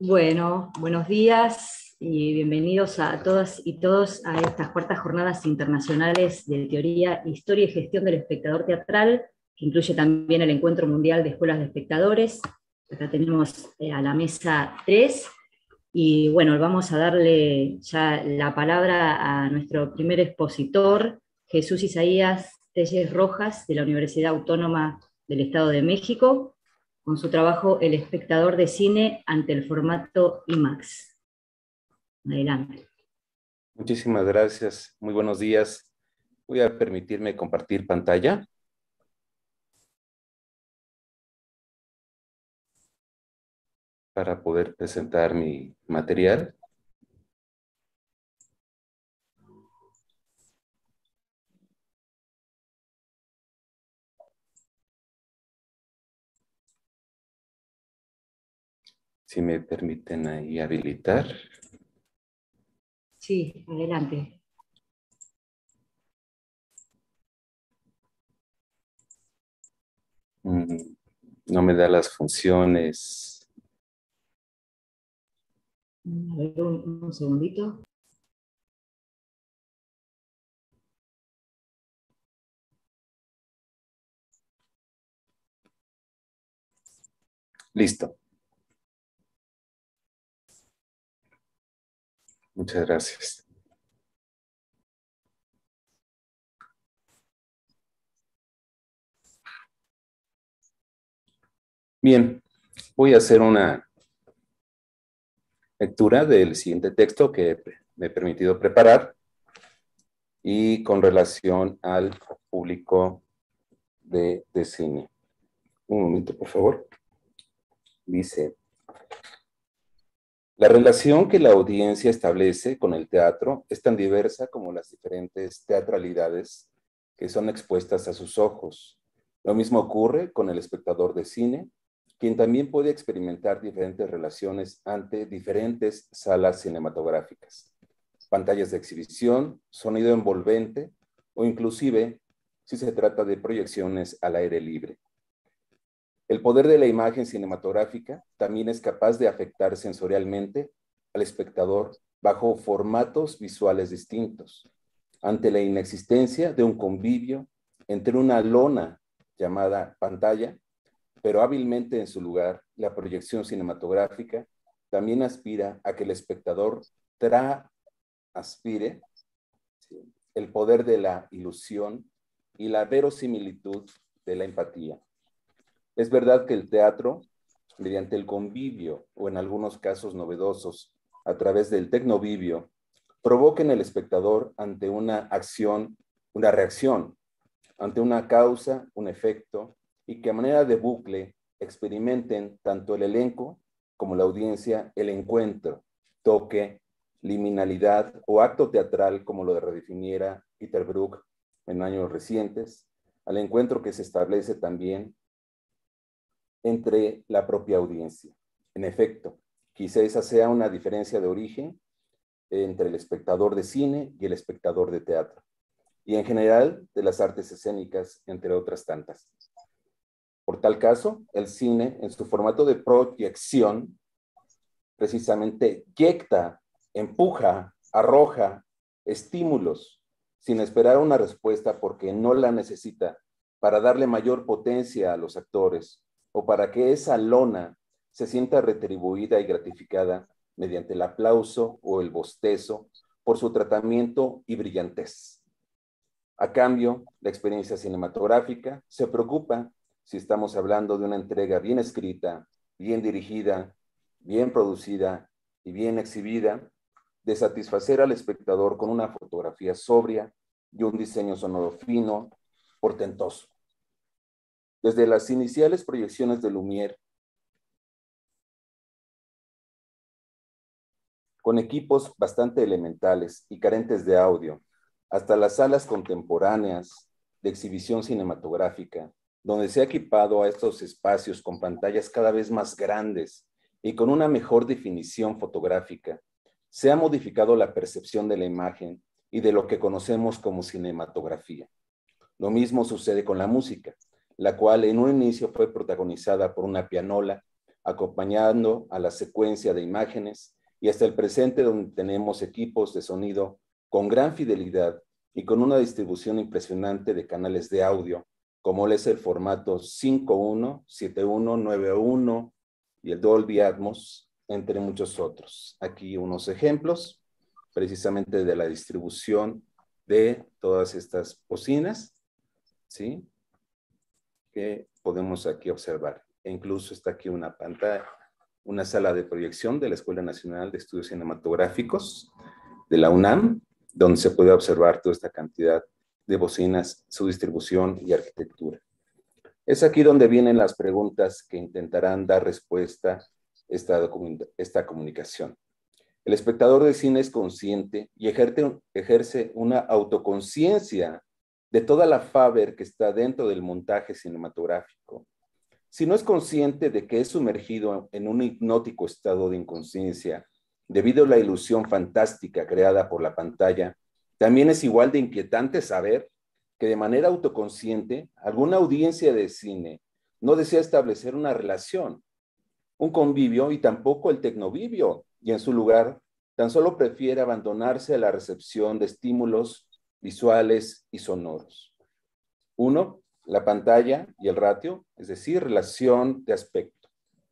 Bueno, buenos días y bienvenidos a todas y todos a estas cuartas jornadas internacionales de teoría, historia y gestión del espectador teatral, que incluye también el Encuentro Mundial de Escuelas de Espectadores. Acá tenemos a la mesa 3 y bueno, vamos a darle ya la palabra a nuestro primer expositor, Jesús Isaías Telles Rojas, de la Universidad Autónoma del Estado de México, con su trabajo El espectador de cine ante el formato IMAX. Adelante. Muchísimas gracias. Muy buenos días. Voy a permitirme compartir pantalla para poder presentar mi material. Si me permiten ahí habilitar. Sí, adelante. No me da las funciones. A ver, un segundito. Listo. Muchas gracias. Bien, voy a hacer una lectura del siguiente texto que me he permitido preparar y con relación al público de cine. Un momento, por favor. Dice: la relación que la audiencia establece con el teatro es tan diversa como las diferentes teatralidades que son expuestas a sus ojos. Lo mismo ocurre con el espectador de cine, quien también puede experimentar diferentes relaciones ante diferentes salas cinematográficas, pantallas de exhibición, sonido envolvente o inclusive si se trata de proyecciones al aire libre. El poder de la imagen cinematográfica también es capaz de afectar sensorialmente al espectador bajo formatos visuales distintos, ante la inexistencia de un convivio entre una lona llamada pantalla, pero hábilmente en su lugar, la proyección cinematográfica también aspira a que el espectador aspire el poder de la ilusión y la verosimilitud de la empatía. Es verdad que el teatro, mediante el convivio o en algunos casos novedosos, a través del tecnovivio, provoca en el espectador ante una acción, una reacción, ante una causa, un efecto, y que a manera de bucle experimenten tanto el elenco como la audiencia el encuentro, toque, liminalidad o acto teatral, como lo redefiniera Peter Brook en años recientes, al encuentro que se establece también entre la propia audiencia. En efecto, quizá esa sea una diferencia de origen entre el espectador de cine y el espectador de teatro, y en general de las artes escénicas, entre otras tantas. Por tal caso, el cine, en su formato de proyección, precisamente inyecta, empuja, arroja estímulos sin esperar una respuesta porque no la necesita, para darle mayor potencia a los actores o para que esa lona se sienta retribuida y gratificada mediante el aplauso o el bostezo por su tratamiento y brillantez. A cambio, la experiencia cinematográfica se preocupa, si estamos hablando de una entrega bien escrita, bien dirigida, bien producida y bien exhibida, de satisfacer al espectador con una fotografía sobria y un diseño sonoro fino, portentoso. Desde las iniciales proyecciones de Lumière, con equipos bastante elementales y carentes de audio, hasta las salas contemporáneas de exhibición cinematográfica, donde se ha equipado a estos espacios con pantallas cada vez más grandes y con una mejor definición fotográfica, se ha modificado la percepción de la imagen y de lo que conocemos como cinematografía. Lo mismo sucede con la música, la cual en un inicio fue protagonizada por una pianola, acompañando a la secuencia de imágenes, y hasta el presente, donde tenemos equipos de sonido con gran fidelidad y con una distribución impresionante de canales de audio, como es el formato 5.1, 7.1, 9.1 y el Dolby Atmos, entre muchos otros. Aquí unos ejemplos, precisamente de la distribución de todas estas bocinas, ¿sí? Que podemos aquí observar. E incluso está aquí una pantalla, una sala de proyección de la Escuela Nacional de Estudios Cinematográficos de la UNAM, donde se puede observar toda esta cantidad de bocinas, su distribución y arquitectura. Es aquí donde vienen las preguntas que intentarán dar respuesta a esta comunicación. El espectador de cine es consciente y ejerce una autoconciencia de toda la fábrica que está dentro del montaje cinematográfico. Si no es consciente de que es sumergido en un hipnótico estado de inconsciencia debido a la ilusión fantástica creada por la pantalla, también es igual de inquietante saber que de manera autoconsciente alguna audiencia de cine no desea establecer una relación, un convivio y tampoco el tecnovivio, y en su lugar tan solo prefiere abandonarse a la recepción de estímulos visuales y sonoros. Uno, la pantalla y el ratio, es decir, relación de aspecto.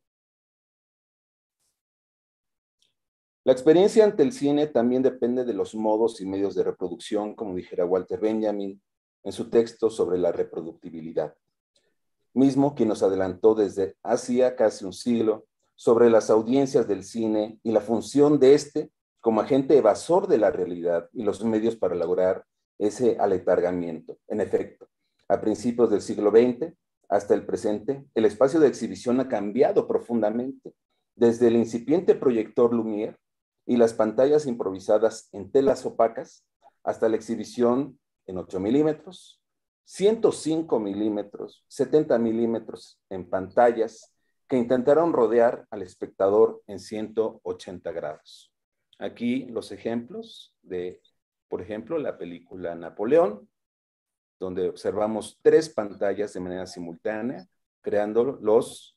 La experiencia ante el cine también depende de los modos y medios de reproducción, como dijera Walter Benjamin en su texto sobre la reproductibilidad, mismo quien nos adelantó desde hacía casi un siglo sobre las audiencias del cine y la función de este como agente evasor de la realidad y los medios para lograr ese aletargamiento. En efecto, a principios del siglo XX hasta el presente, el espacio de exhibición ha cambiado profundamente, desde el incipiente proyector Lumière y las pantallas improvisadas en telas opacas hasta la exhibición en 8 milímetros, 105 milímetros, 70 milímetros en pantallas que intentaron rodear al espectador en 180 grados. Aquí los ejemplos de, por ejemplo, la película Napoleón, donde observamos 3 pantallas de manera simultánea, creando los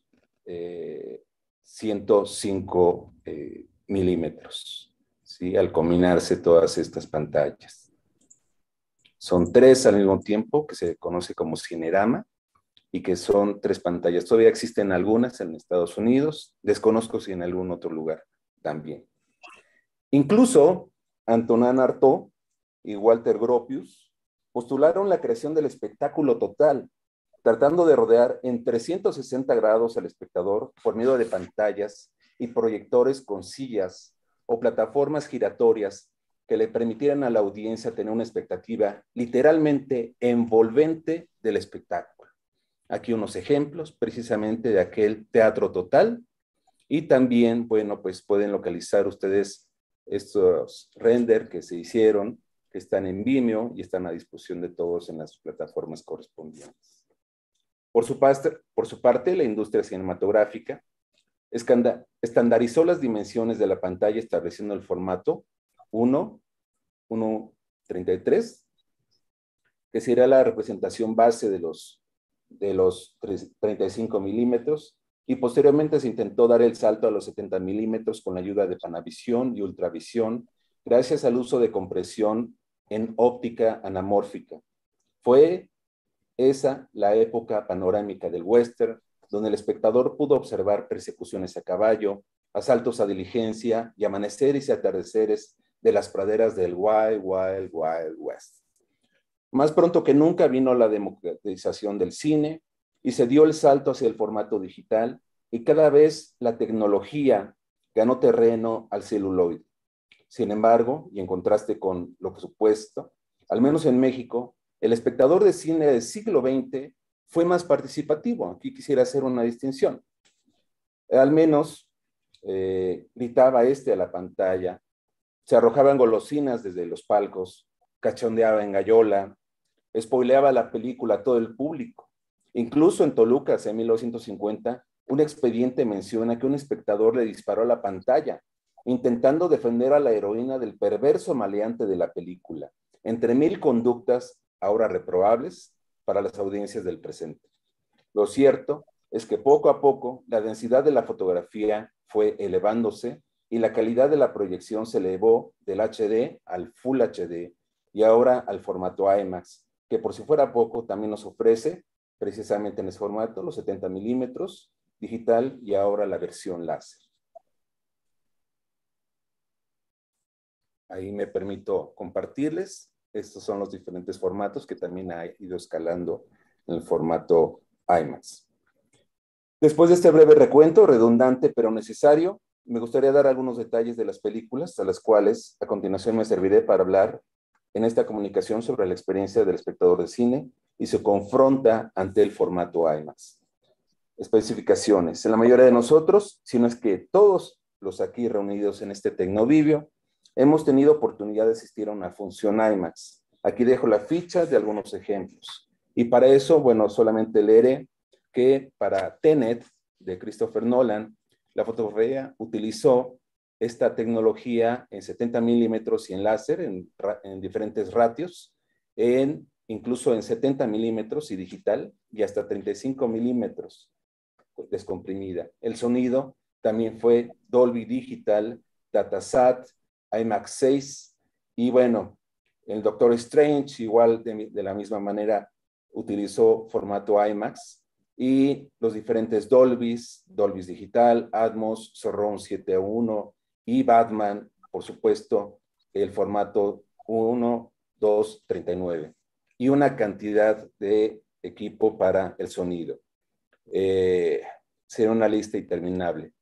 105 milímetros, ¿sí? Al combinarse todas estas pantallas. Son 3 al mismo tiempo, que se conoce como cinerama, y que son 3 pantallas. Todavía existen algunas en Estados Unidos, desconozco si en algún otro lugar también. Incluso Antonin Artaud y Walter Gropius postularon la creación del espectáculo total, tratando de rodear en 360 grados al espectador por medio de pantallas y proyectores con sillas o plataformas giratorias que le permitieran a la audiencia tener una expectativa literalmente envolvente del espectáculo. Aquí unos ejemplos precisamente de aquel teatro total, y también, bueno, pues pueden localizar ustedes estos render que se hicieron, que están en Vimeo y están a disposición de todos en las plataformas correspondientes. Por su parte, la industria cinematográfica estandarizó las dimensiones de la pantalla estableciendo el formato 1:33, que será la representación base de los 35 milímetros, y posteriormente se intentó dar el salto a los 70 milímetros con la ayuda de Panavisión y Ultravisión, gracias al uso de compresión en óptica anamórfica. Fue esa la época panorámica del western, donde el espectador pudo observar persecuciones a caballo, asaltos a diligencia y amaneceres y atardeceres de las praderas del Wild, Wild, Wild West. Más pronto que nunca vino la democratización del cine y se dio el salto hacia el formato digital, y cada vez la tecnología ganó terreno al celuloide. Sin embargo, y en contraste con lo supuesto, al menos en México, el espectador de cine del siglo XX fue más participativo. Aquí quisiera hacer una distinción. Al menos gritaba a la pantalla, se arrojaban golosinas desde los palcos, cachondeaba en gallola, spoileaba la película a todo el público. Incluso en Toluca, hacia 1950, un expediente menciona que un espectador le disparó a la pantalla, intentando defender a la heroína del perverso maleante de la película, entre 1000 conductas ahora reprobables para las audiencias del presente. Lo cierto es que poco a poco la densidad de la fotografía fue elevándose y la calidad de la proyección se elevó del HD al Full HD y ahora al formato IMAX, que por si fuera poco también nos ofrece precisamente en ese formato los 70 milímetros digital y ahora la versión láser. Ahí me permito compartirles. Estos son los diferentes formatos que también ha ido escalando en el formato IMAX. Después de este breve recuento, redundante pero necesario, me gustaría dar algunos detalles de las películas, a las cuales a continuación me serviré para hablar en esta comunicación sobre la experiencia del espectador de cine y se confronta ante el formato IMAX. Especificaciones. En la mayoría de nosotros, si no es que todos los aquí reunidos en este Tecnovivio, hemos tenido oportunidad de asistir a una función IMAX. Aquí dejo la ficha de algunos ejemplos. Y para eso, bueno, solamente leeré que para Tenet, de Christopher Nolan, la fotografía utilizó esta tecnología en 70 milímetros y en láser, en diferentes ratios, incluso en 70 milímetros y digital, y hasta 35 milímetros descomprimida. El sonido también fue Dolby Digital, Datasat, IMAX 6, y bueno, el Doctor Strange igual de la misma manera utilizó formato IMAX, y los diferentes Dolbys Digital, Atmos, Surround 7.1 y Batman, por supuesto, el formato 1, 2, 39 y una cantidad de equipo para el sonido. Será una lista interminable.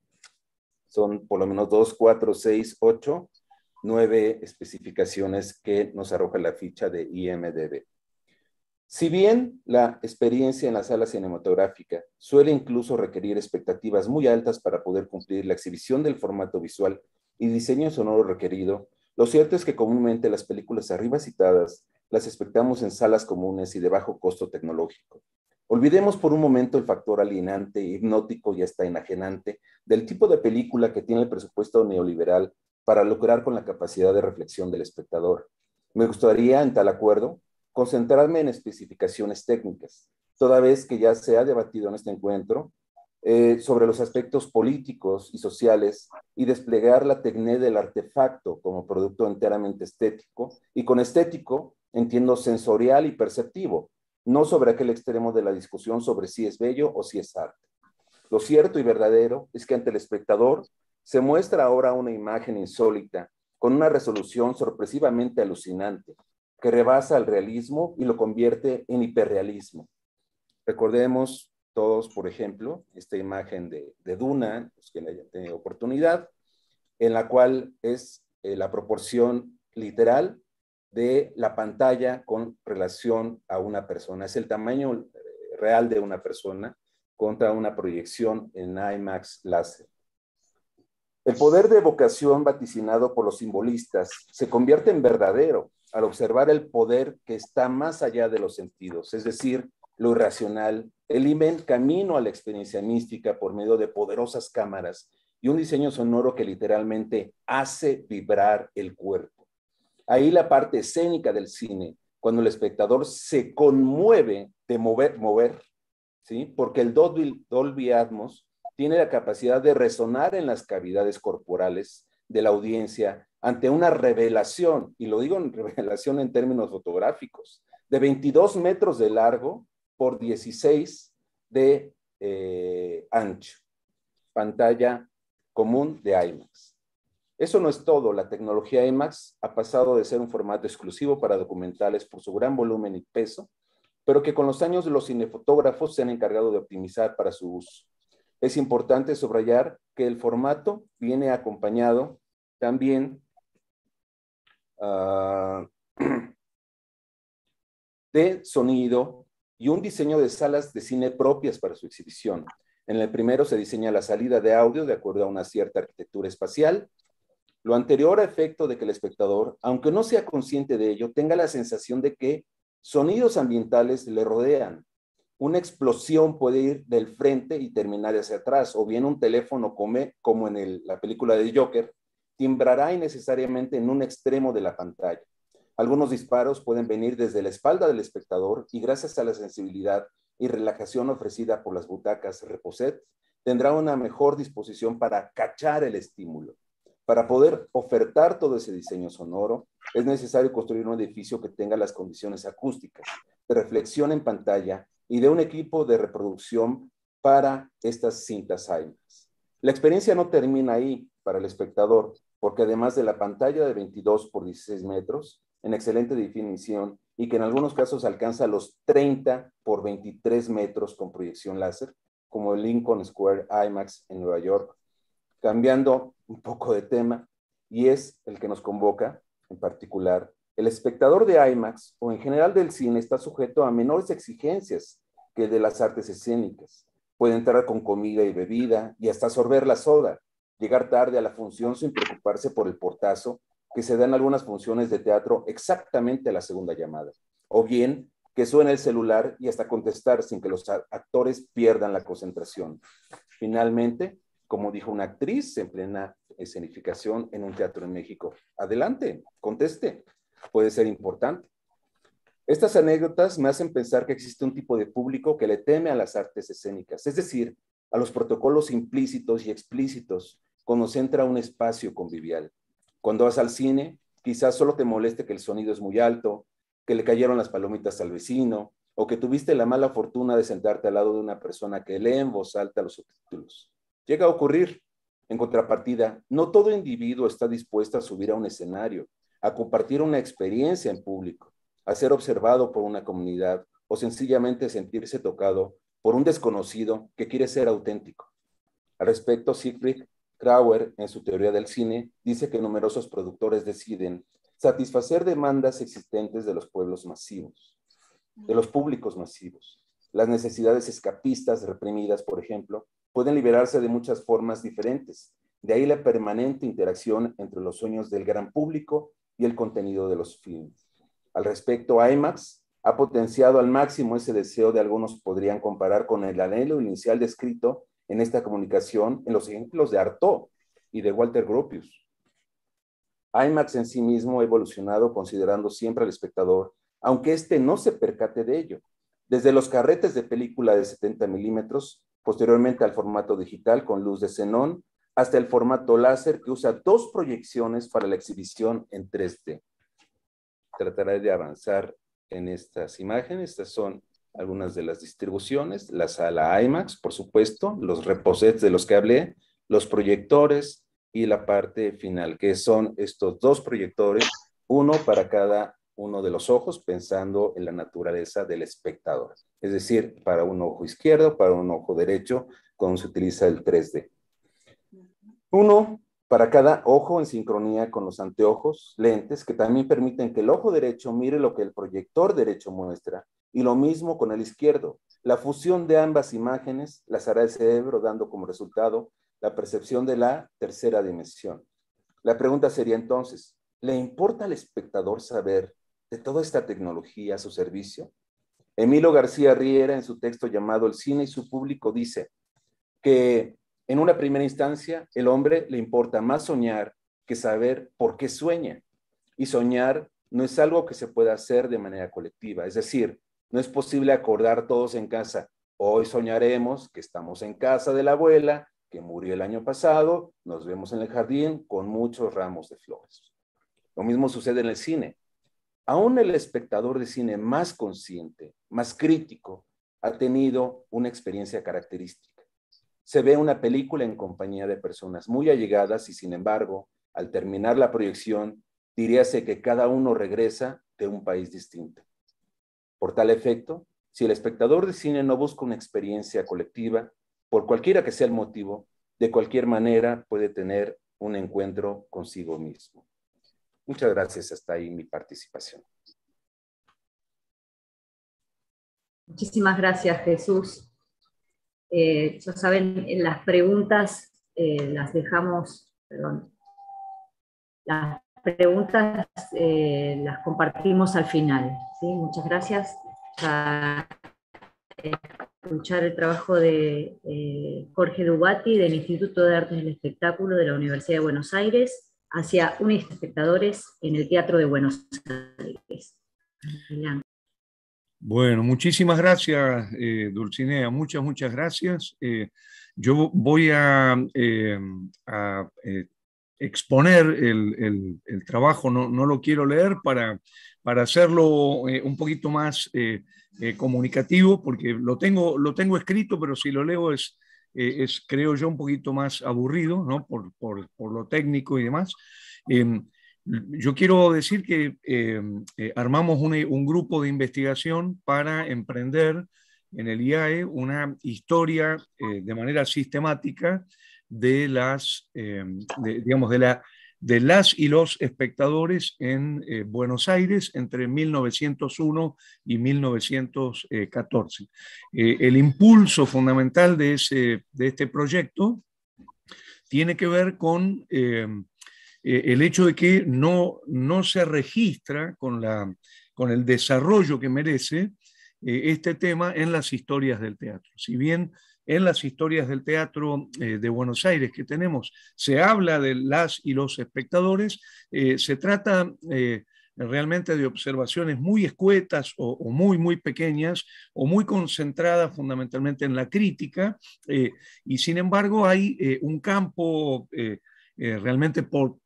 Son por lo menos 2, 4, 6, 8, 9 especificaciones que nos arroja la ficha de IMDb. Si bien la experiencia en la sala cinematográfica suele incluso requerir expectativas muy altas para poder cumplir la exhibición del formato visual y diseño sonoro requerido, lo cierto es que comúnmente las películas arriba citadas las expectamos en salas comunes y de bajo costo tecnológico. Olvidemos por un momento el factor alienante, hipnótico y hasta enajenante del tipo de película que tiene el presupuesto neoliberal para lucrar con la capacidad de reflexión del espectador. Me gustaría, en tal acuerdo, concentrarme en especificaciones técnicas, toda vez que ya se ha debatido en este encuentro sobre los aspectos políticos y sociales y desplegar la técnica del artefacto como producto enteramente estético, y con estético entiendo sensorial y perceptivo, no sobre aquel extremo de la discusión sobre si es bello o si es arte. Lo cierto y verdadero es que ante el espectador se muestra ahora una imagen insólita, con una resolución sorpresivamente alucinante, que rebasa el realismo y lo convierte en hiperrealismo. Recordemos todos, por ejemplo, esta imagen de Duna, los que hayan tenido oportunidad, en la cual es la proporción literal de la pantalla con relación a una persona. Es el tamaño real de una persona contra una proyección en IMAX láser. El poder de evocación vaticinado por los simbolistas se convierte en verdadero al observar el poder que está más allá de los sentidos, es decir, lo irracional, el camino a la experiencia mística por medio de poderosas cámaras y un diseño sonoro que literalmente hace vibrar el cuerpo. Ahí la parte escénica del cine, cuando el espectador se conmueve de mover, ¿sí? Porque el Dolby Atmos tiene la capacidad de resonar en las cavidades corporales de la audiencia ante una revelación, y lo digo en revelación en términos fotográficos, de 22 metros de largo por 16 de ancho. Pantalla común de IMAX. Eso no es todo. La tecnología IMAX ha pasado de ser un formato exclusivo para documentales por su gran volumen y peso, pero que con los años los cinefotógrafos se han encargado de optimizar para su uso. Es importante subrayar que el formato viene acompañado también de sonido y un diseño de salas de cine propias para su exhibición. En el primero se diseña la salida de audio de acuerdo a una cierta arquitectura espacial, lo anterior a efecto de que el espectador, aunque no sea consciente de ello, tenga la sensación de que sonidos ambientales le rodean. Una explosión puede ir del frente y terminar hacia atrás, o bien un teléfono como en la película de Joker, timbrará innecesariamente en un extremo de la pantalla. Algunos disparos pueden venir desde la espalda del espectador y gracias a la sensibilidad y relajación ofrecida por las butacas Reposet, tendrá una mejor disposición para cachar el estímulo. Para poder ofertar todo ese diseño sonoro, es necesario construir un edificio que tenga las condiciones acústicas, de reflexión en pantalla y de un equipo de reproducción para estas cintas IMAX. La experiencia no termina ahí para el espectador, porque además de la pantalla de 22 por 16 metros, en excelente definición y que en algunos casos alcanza los 30 por 23 metros con proyección láser, como el Lincoln Square IMAX en Nueva York, cambiando un poco de tema, y es el que nos convoca en particular. El espectador de IMAX o en general del cine está sujeto a menores exigencias que el de las artes escénicas. Puede entrar con comida y bebida y hasta sorber la soda, llegar tarde a la función sin preocuparse por el portazo que se da en algunas funciones de teatro exactamente a la segunda llamada, o bien que suene el celular y hasta contestar sin que los actores pierdan la concentración. Finalmente, como dijo una actriz en plena escenificación en un teatro en México, adelante, conteste, puede ser importante. Estas anécdotas me hacen pensar que existe un tipo de público que le teme a las artes escénicas, es decir, a los protocolos implícitos y explícitos cuando se entra a un espacio convivial. Cuando vas al cine, quizás solo te moleste que el sonido es muy alto, que le cayeron las palomitas al vecino, o que tuviste la mala fortuna de sentarte al lado de una persona que lee en voz alta los subtítulos. Llega a ocurrir. En contrapartida, no todo individuo está dispuesto a subir a un escenario, a compartir una experiencia en público, a ser observado por una comunidad o sencillamente sentirse tocado por un desconocido que quiere ser auténtico. Al respecto, Siegfried Krauer, en su teoría del cine, dice que numerosos productores deciden satisfacer demandas existentes de los pueblos masivos, de los públicos masivos. Las necesidades escapistas reprimidas, por ejemplo, pueden liberarse de muchas formas diferentes. De ahí la permanente interacción entre los sueños del gran público y el contenido de los filmes. Al respecto, IMAX ha potenciado al máximo ese deseo de algunos podrían comparar con el anhelo inicial descrito en esta comunicación en los ejemplos de Artaud y de Walter Gropius. IMAX en sí mismo ha evolucionado considerando siempre al espectador, aunque éste no se percate de ello. Desde los carretes de película de 70 milímetros, posteriormente al formato digital con luz de xenón, hasta el formato láser que usa 2 proyecciones para la exhibición en 3D. Trataré de avanzar en estas imágenes. Estas son algunas de las distribuciones, la sala IMAX, por supuesto, los reposets de los que hablé, los proyectores y la parte final, que son estos 2 proyectores, uno para cada uno de los ojos, pensando en la naturaleza del espectador. Es decir, para un ojo izquierdo, para un ojo derecho, cuando se utiliza el 3D. Uno para cada ojo en sincronía con los anteojos, lentes, que también permiten que el ojo derecho mire lo que el proyector derecho muestra, y lo mismo con el izquierdo. La fusión de ambas imágenes las hará el cerebro, dando como resultado la percepción de la tercera dimensión. La pregunta sería entonces, ¿le importa al espectador saber de toda esta tecnología a su servicio? Emilio García Riera, en su texto llamado El cine y su público, dice que en una primera instancia, el hombre le importa más soñar que saber por qué sueña. Y soñar no es algo que se pueda hacer de manera colectiva. Es decir, no es posible acordar todos en casa. Hoy soñaremos que estamos en casa de la abuela, que murió el año pasado, nos vemos en el jardín con muchos ramos de flores. Lo mismo sucede en el cine. Aún el espectador de cine más consciente, más crítico, ha tenido una experiencia característica. Se ve una película en compañía de personas muy allegadas y, sin embargo, al terminar la proyección, diríase que cada uno regresa de un país distinto. Por tal efecto, si el espectador de cine no busca una experiencia colectiva, por cualquiera que sea el motivo, de cualquier manera puede tener un encuentro consigo mismo. Muchas gracias. Hasta ahí mi participación. Muchísimas gracias, Jesús. Ya saben, las preguntas las dejamos, las preguntas las compartimos al final, ¿sí? Muchas gracias. A escuchar el trabajo de Jorge Dubati del Instituto de Artes del Espectáculo de la Universidad de Buenos Aires hacia unos espectadores en el Teatro de Buenos Aires. Bueno, muchísimas gracias, Dulcinea, muchas gracias. Yo voy a exponer el trabajo, no lo quiero leer para hacerlo un poquito más comunicativo, porque lo tengo escrito, pero si lo leo creo yo, un poquito más aburrido, ¿no? Por lo técnico y demás. Yo quiero decir que armamos un grupo de investigación para emprender en el IAE una historia de manera sistemática de digamos, de las y los espectadores en Buenos Aires entre 1901 y 1914. El impulso fundamental de este proyecto tiene que ver con el hecho de que no se registra con el desarrollo que merece este tema en las historias del teatro. Si bien en las historias del teatro de Buenos Aires que tenemos se habla de las y los espectadores, se trata realmente de observaciones muy escuetas o muy pequeñas o muy concentradas fundamentalmente en la crítica, y sin embargo hay un campo realmente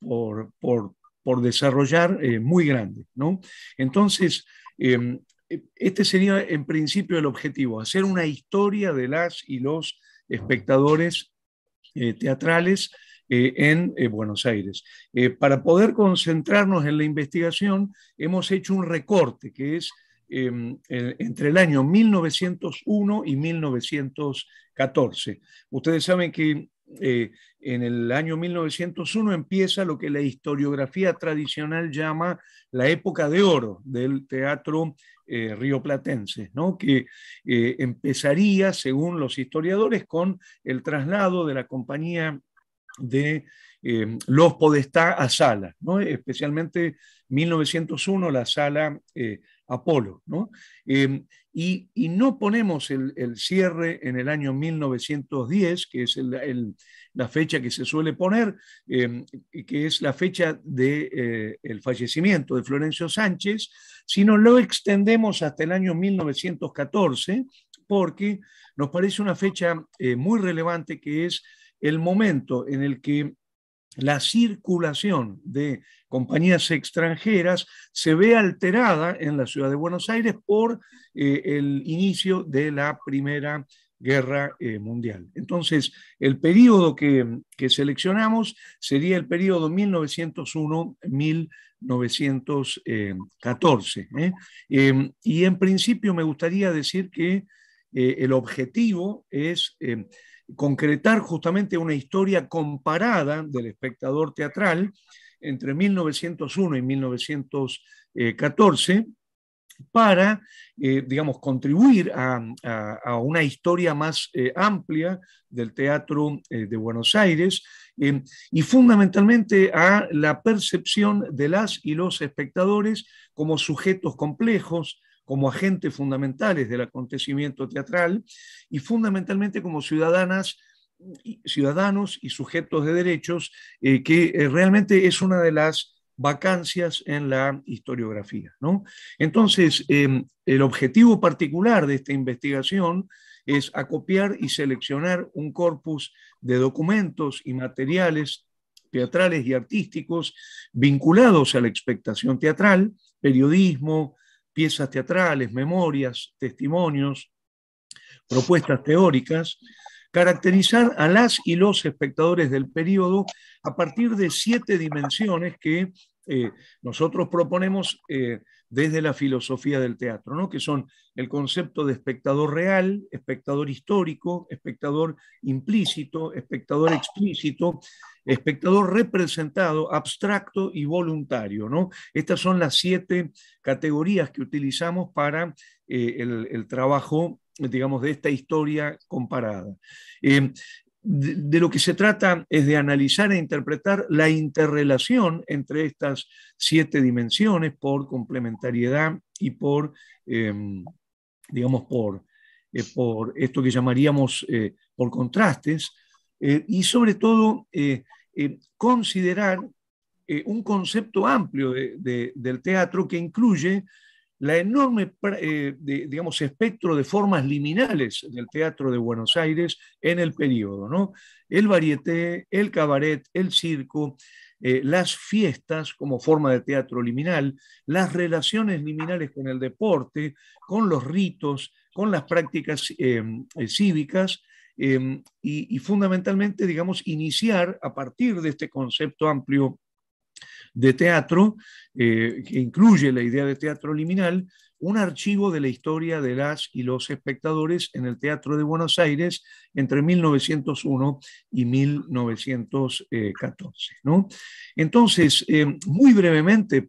por desarrollar muy grande, ¿no? Entonces, este sería en principio el objetivo, hacer una historia de las y los espectadores teatrales en Buenos Aires. Para poder concentrarnos en la investigación, hemos hecho un recorte que es entre el año 1901 y 1914. Ustedes saben que en el año 1901 empieza lo que la historiografía tradicional llama la época de oro del teatro rioplatense, ¿no? Que empezaría, según los historiadores, con el traslado de la compañía de Los Podestá a Sala, ¿no? Especialmente 1901, la Sala Apolo, ¿no? Y no ponemos el cierre en el año 1910, que es la fecha que se suele poner, que es la fecha del fallecimiento de Florencio Sánchez, sino lo extendemos hasta el año 1914, porque nos parece una fecha muy relevante, que es el momento en el que la circulación de compañías extranjeras se ve alterada en la ciudad de Buenos Aires por el inicio de la Primera Guerra Mundial. Entonces, el periodo que seleccionamos sería el periodo 1901-1914. Y en principio me gustaría decir que el objetivo es concretar justamente una historia comparada del espectador teatral entre 1901 y 1914 para, digamos, contribuir a una historia más amplia del teatro de Buenos Aires, y fundamentalmente a la percepción de las y los espectadores como sujetos complejos, como agentes fundamentales del acontecimiento teatral y fundamentalmente como ciudadanos y sujetos de derechos, que realmente es una de las vacancias en la historiografía, ¿no? Entonces, el objetivo particular de esta investigación es acopiar y seleccionar un corpus de documentos y materiales teatrales y artísticos vinculados a la expectación teatral, periodismo, piezas teatrales, memorias, testimonios, propuestas teóricas, caracterizar a las y los espectadores del periodo a partir de 7 dimensiones que nosotros proponemos desde la filosofía del teatro, ¿no? Que son el concepto de espectador real, espectador histórico, espectador implícito, espectador explícito, espectador representado, abstracto y voluntario, ¿no? Estas son las 7 categorías que utilizamos para el trabajo, digamos, de esta historia comparada. De lo que se trata es de analizar e interpretar la interrelación entre estas 7 dimensiones por complementariedad y digamos, por esto que llamaríamos por contrastes, y sobre todo considerar un concepto amplio del teatro que incluye la enorme, digamos, espectro de formas liminales del teatro de Buenos Aires en el periodo, ¿no? El varieté, el cabaret, el circo, las fiestas como forma de teatro liminal, las relaciones liminales con el deporte, con los ritos, con las prácticas cívicas, y fundamentalmente, digamos, iniciar a partir de este concepto amplio de teatro, que incluye la idea de teatro liminal, un archivo de la historia de las y los espectadores en el Teatro de Buenos Aires entre 1901 y 1914, ¿no? Entonces, muy brevemente,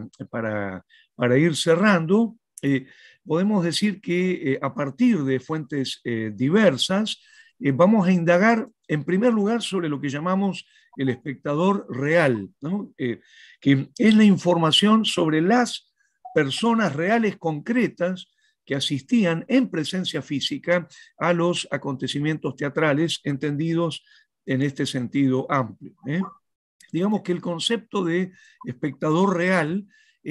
para ir cerrando, podemos decir que a partir de fuentes diversas, vamos a indagar en primer lugar sobre lo que llamamos el espectador real, ¿no? Que es la información sobre las personas reales concretas que asistían en presencia física a los acontecimientos teatrales, entendidos en este sentido amplio. Digamos que el concepto de espectador real,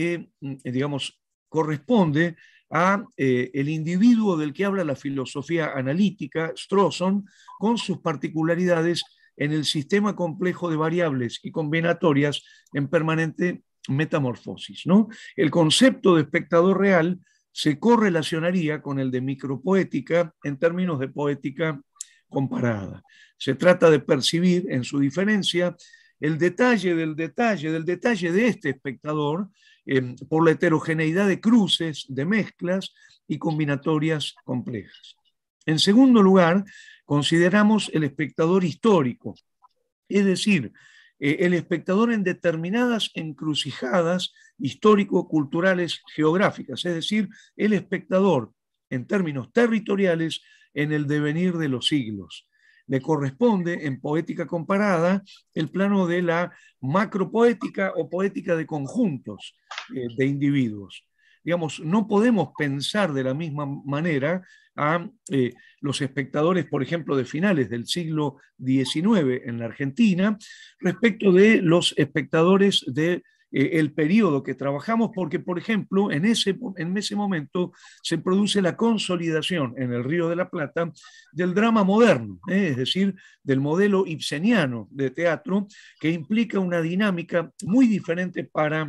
digamos, corresponde a el individuo del que habla la filosofía analítica, Strawson, con sus particularidades en el sistema complejo de variables y combinatorias en permanente metamorfosis, ¿no? El concepto de espectador real se correlacionaría con el de micropoética en términos de poética comparada. Se trata de percibir en su diferencia el detalle del detalle del detalle de este espectador, por la heterogeneidad de cruces, de mezclas y combinatorias complejas. En segundo lugar, consideramos el espectador histórico, es decir, el espectador en determinadas encrucijadas histórico-culturales geográficas, es decir, el espectador en términos territoriales en el devenir de los siglos. Le corresponde en poética comparada el plano de la macropoética o poética de conjuntos de individuos. Digamos, no podemos pensar de la misma manera a los espectadores, por ejemplo, de finales del siglo XIX en la Argentina, respecto de los espectadores de el periodo que trabajamos, porque, por ejemplo, en ese momento se produce la consolidación en el Río de la Plata del drama moderno, es decir, del modelo ibseniano de teatro, que implica una dinámica muy diferente para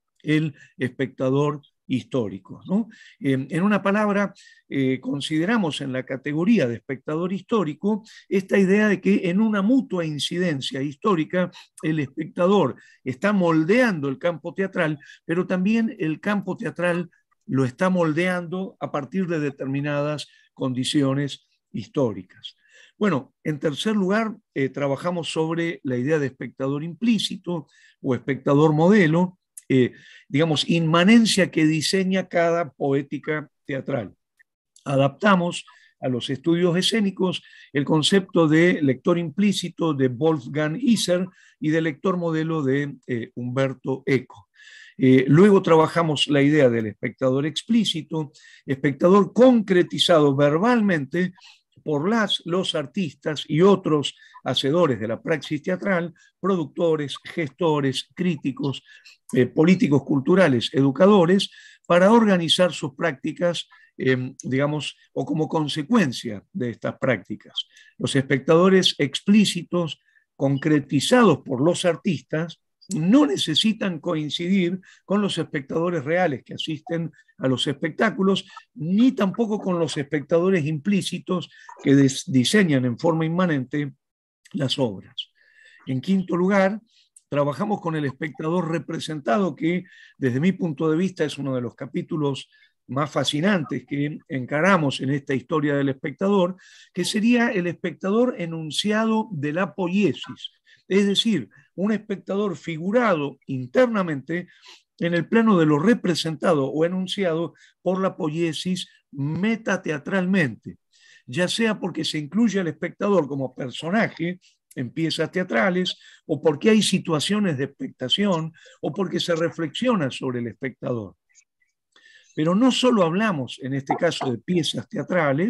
el espectador histórico, ¿no? En una palabra, consideramos en la categoría de espectador histórico esta idea de que en una mutua incidencia histórica el espectador está moldeando el campo teatral, pero también el campo teatral lo está moldeando a partir de determinadas condiciones históricas. Bueno, en tercer lugar, trabajamos sobre la idea de espectador implícito o espectador modelo, digamos, inmanencia que diseña cada poética teatral. Adaptamos a los estudios escénicos el concepto de lector implícito de Wolfgang Iser y de lector modelo de Umberto Eco. Luego trabajamos la idea del espectador explícito, espectador concretizado verbalmente por los artistas y otros hacedores de la praxis teatral, productores, gestores, críticos, políticos culturales, educadores, para organizar sus prácticas, digamos, o como consecuencia de estas prácticas. Los espectadores explícitos, concretizados por los artistas, no necesitan coincidir con los espectadores reales que asisten a los espectáculos, ni tampoco con los espectadores implícitos que diseñan en forma inmanente las obras. En quinto lugar, trabajamos con el espectador representado, que desde mi punto de vista es uno de los capítulos más fascinantes que encaramos en esta historia del espectador, que sería el espectador enunciado de la poiesis, es decir, un espectador figurado internamente en el plano de lo representado o enunciado por la poiesis metateatralmente, ya sea porque se incluye al espectador como personaje en piezas teatrales, o porque hay situaciones de expectación, o porque se reflexiona sobre el espectador. Pero no solo hablamos, en este caso, de piezas teatrales,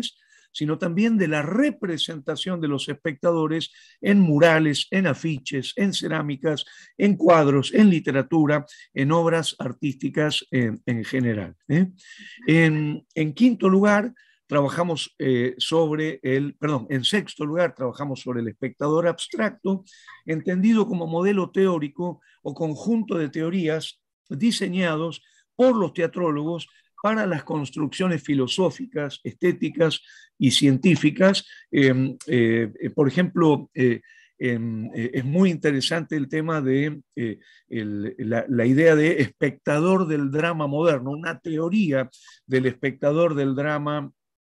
sino también de la representación de los espectadores en murales, en afiches, en cerámicas, en cuadros, en literatura, en obras artísticas en general. En quinto lugar, trabajamos en sexto lugar, trabajamos sobre el espectador abstracto, entendido como modelo teórico o conjunto de teorías diseñados por los teatrólogos para las construcciones filosóficas, estéticas y científicas. Por ejemplo, es muy interesante el tema de la idea de espectador del drama moderno, una teoría del espectador del drama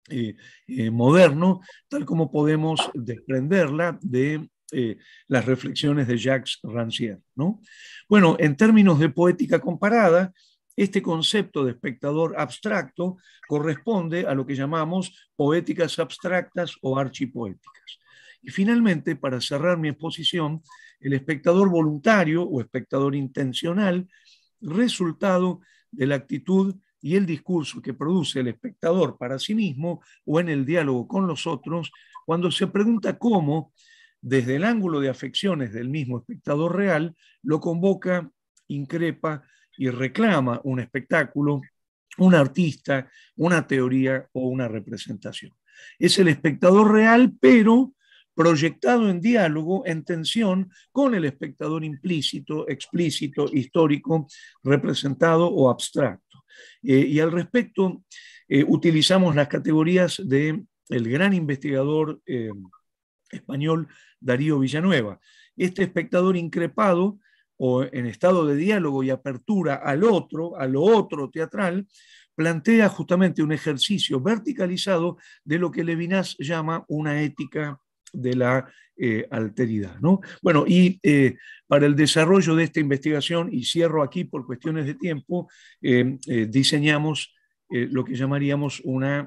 moderno, tal como podemos desprenderla de las reflexiones de Jacques Rancière, ¿no? Bueno, en términos de poética comparada, este concepto de espectador abstracto corresponde a lo que llamamos poéticas abstractas o archipoéticas. Y finalmente, para cerrar mi exposición, el espectador voluntario o espectador intencional, resultado de la actitud y el discurso que produce el espectador para sí mismo o en el diálogo con los otros, cuando se pregunta cómo, desde el ángulo de afecciones del mismo espectador real, lo convoca, increpa y reclama un espectáculo, un artista, una teoría o una representación. Es el espectador real, pero proyectado en diálogo, en tensión con el espectador implícito, explícito, histórico, representado o abstracto. Y al respecto, utilizamos las categorías del gran investigador español Darío Villanueva. Este espectador increpado o en estado de diálogo y apertura a lo otro teatral, plantea justamente un ejercicio verticalizado de lo que Levinas llama una ética de la alteridad, ¿no? Bueno, y para el desarrollo de esta investigación, y cierro aquí por cuestiones de tiempo, diseñamos lo que llamaríamos una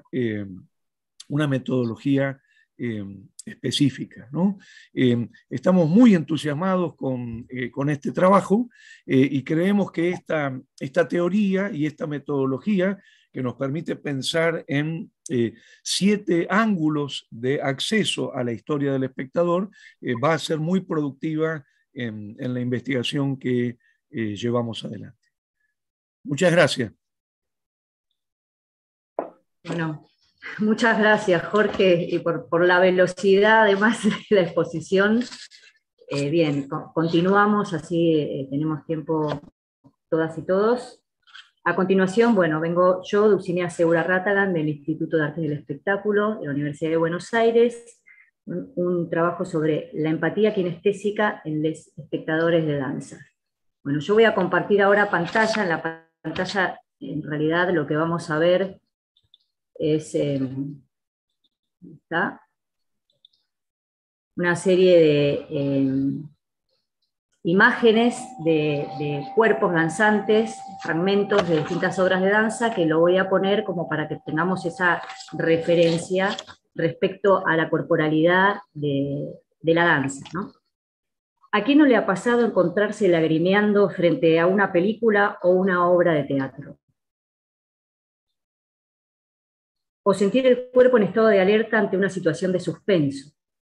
metodología específica, ¿no? Estamos muy entusiasmados con este trabajo y creemos que esta teoría y esta metodología que nos permite pensar en 7 ángulos de acceso a la historia del espectador va a ser muy productiva en la investigación que llevamos adelante. Muchas gracias. Bueno, muchas gracias, Jorge, y por la velocidad, además, de la exposición. Bien, continuamos, así tenemos tiempo todas y todos. A continuación, bueno, vengo yo, Dulcinea Segura Ratagan, del Instituto de Artes del Espectáculo de la Universidad de Buenos Aires, un trabajo sobre la empatía kinestésica en los espectadores de danza. Bueno, yo voy a compartir ahora pantalla. En la pantalla, en realidad, lo que vamos a ver es una serie de imágenes de cuerpos danzantes, fragmentos de distintas obras de danza, que lo voy a poner como para que tengamos esa referencia respecto a la corporalidad de la danza, ¿no? ¿A quién no le ha pasado encontrarse lagrimeando frente a una película o una obra de teatro? O sentir el cuerpo en estado de alerta ante una situación de suspenso.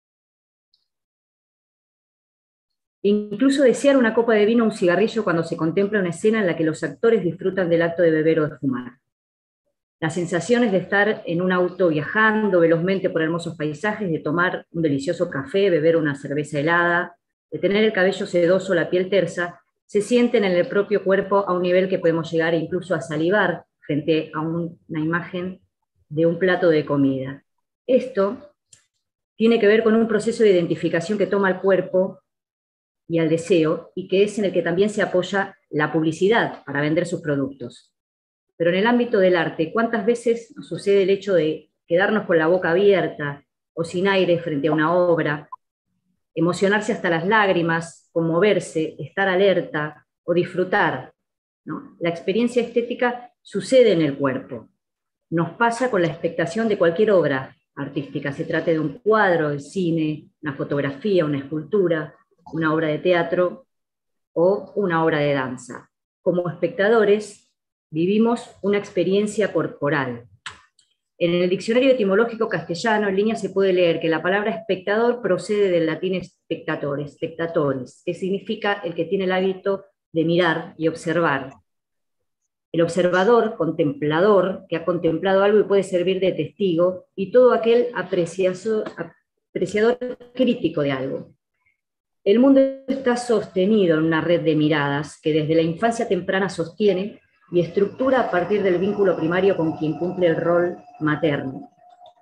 Incluso desear una copa de vino o un cigarrillo cuando se contempla una escena en la que los actores disfrutan del acto de beber o de fumar. Las sensaciones de estar en un auto viajando velozmente por hermosos paisajes, de tomar un delicioso café, beber una cerveza helada, de tener el cabello sedoso, la piel tersa, se sienten en el propio cuerpo a un nivel que podemos llegar incluso a salivar frente a una imagen de un plato de comida. Esto tiene que ver con un proceso de identificación que toma el cuerpo y al deseo, y que es en el que también se apoya la publicidad para vender sus productos. Pero en el ámbito del arte, ¿cuántas veces nos sucede el hecho de quedarnos con la boca abierta o sin aire frente a una obra, emocionarse hasta las lágrimas, conmoverse, estar alerta o disfrutar, ¿no? La experiencia estética sucede en el cuerpo. Nos pasa con la expectación de cualquier obra artística, se trate de un cuadro de cine, una fotografía, una escultura, una obra de teatro o una obra de danza. Como espectadores, vivimos una experiencia corporal. En el diccionario etimológico castellano, en línea, se puede leer que la palabra espectador procede del latín spectatores, que significa el que tiene el hábito de mirar y observar. El observador, contemplador, que ha contemplado algo y puede servir de testigo, y todo aquel apreciador crítico de algo. El mundo está sostenido en una red de miradas que desde la infancia temprana sostiene y estructura a partir del vínculo primario con quien cumple el rol materno.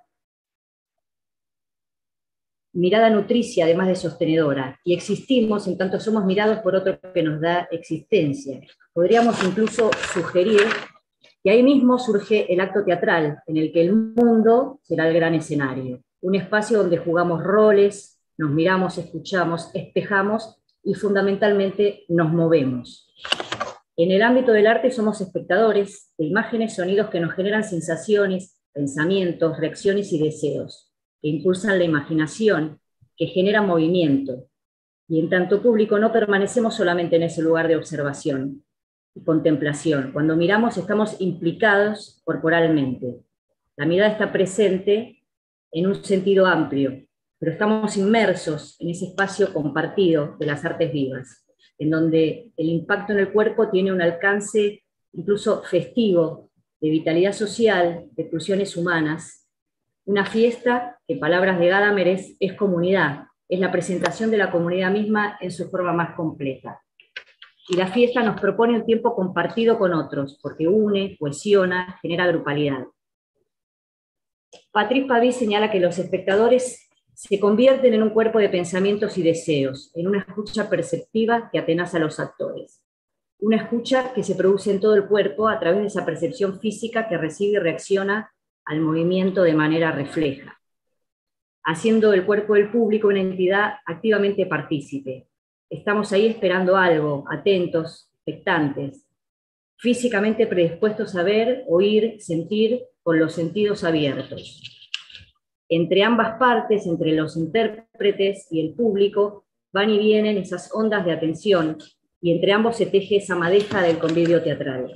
Mirada nutricia, además de sostenedora, y existimos en tanto somos mirados por otro que nos da existencia. Podríamos incluso sugerir que ahí mismo surge el acto teatral, en el que el mundo será el gran escenario, un espacio donde jugamos roles, nos miramos, escuchamos, espejamos y fundamentalmente nos movemos. En el ámbito del arte somos espectadores de imágenes, sonidos que nos generan sensaciones, pensamientos, reacciones y deseos, que impulsan la imaginación, que generan movimiento. Y en tanto público no permanecemos solamente en ese lugar de observación y contemplación. Cuando miramos estamos implicados corporalmente. La mirada está presente en un sentido amplio, pero estamos inmersos en ese espacio compartido de las artes vivas, en donde el impacto en el cuerpo tiene un alcance incluso festivo, de vitalidad social, de pulsiones humanas. Una fiesta que, palabras de Gadamer, es comunidad, es la presentación de la comunidad misma en su forma más completa. Y la fiesta nos propone un tiempo compartido con otros, porque une, cohesiona, genera grupalidad. Patrice Pavie señala que los espectadores se convierten en un cuerpo de pensamientos y deseos, en una escucha perceptiva que atenaza a los actores. Una escucha que se produce en todo el cuerpo a través de esa percepción física que recibe y reacciona al movimiento de manera refleja, haciendo del cuerpo del público una entidad activamente partícipe. Estamos ahí esperando algo, atentos, expectantes, físicamente predispuestos a ver, oír, sentir, con los sentidos abiertos. Entre ambas partes, entre los intérpretes y el público, van y vienen esas ondas de atención, y entre ambos se teje esa madeja del convivio teatral.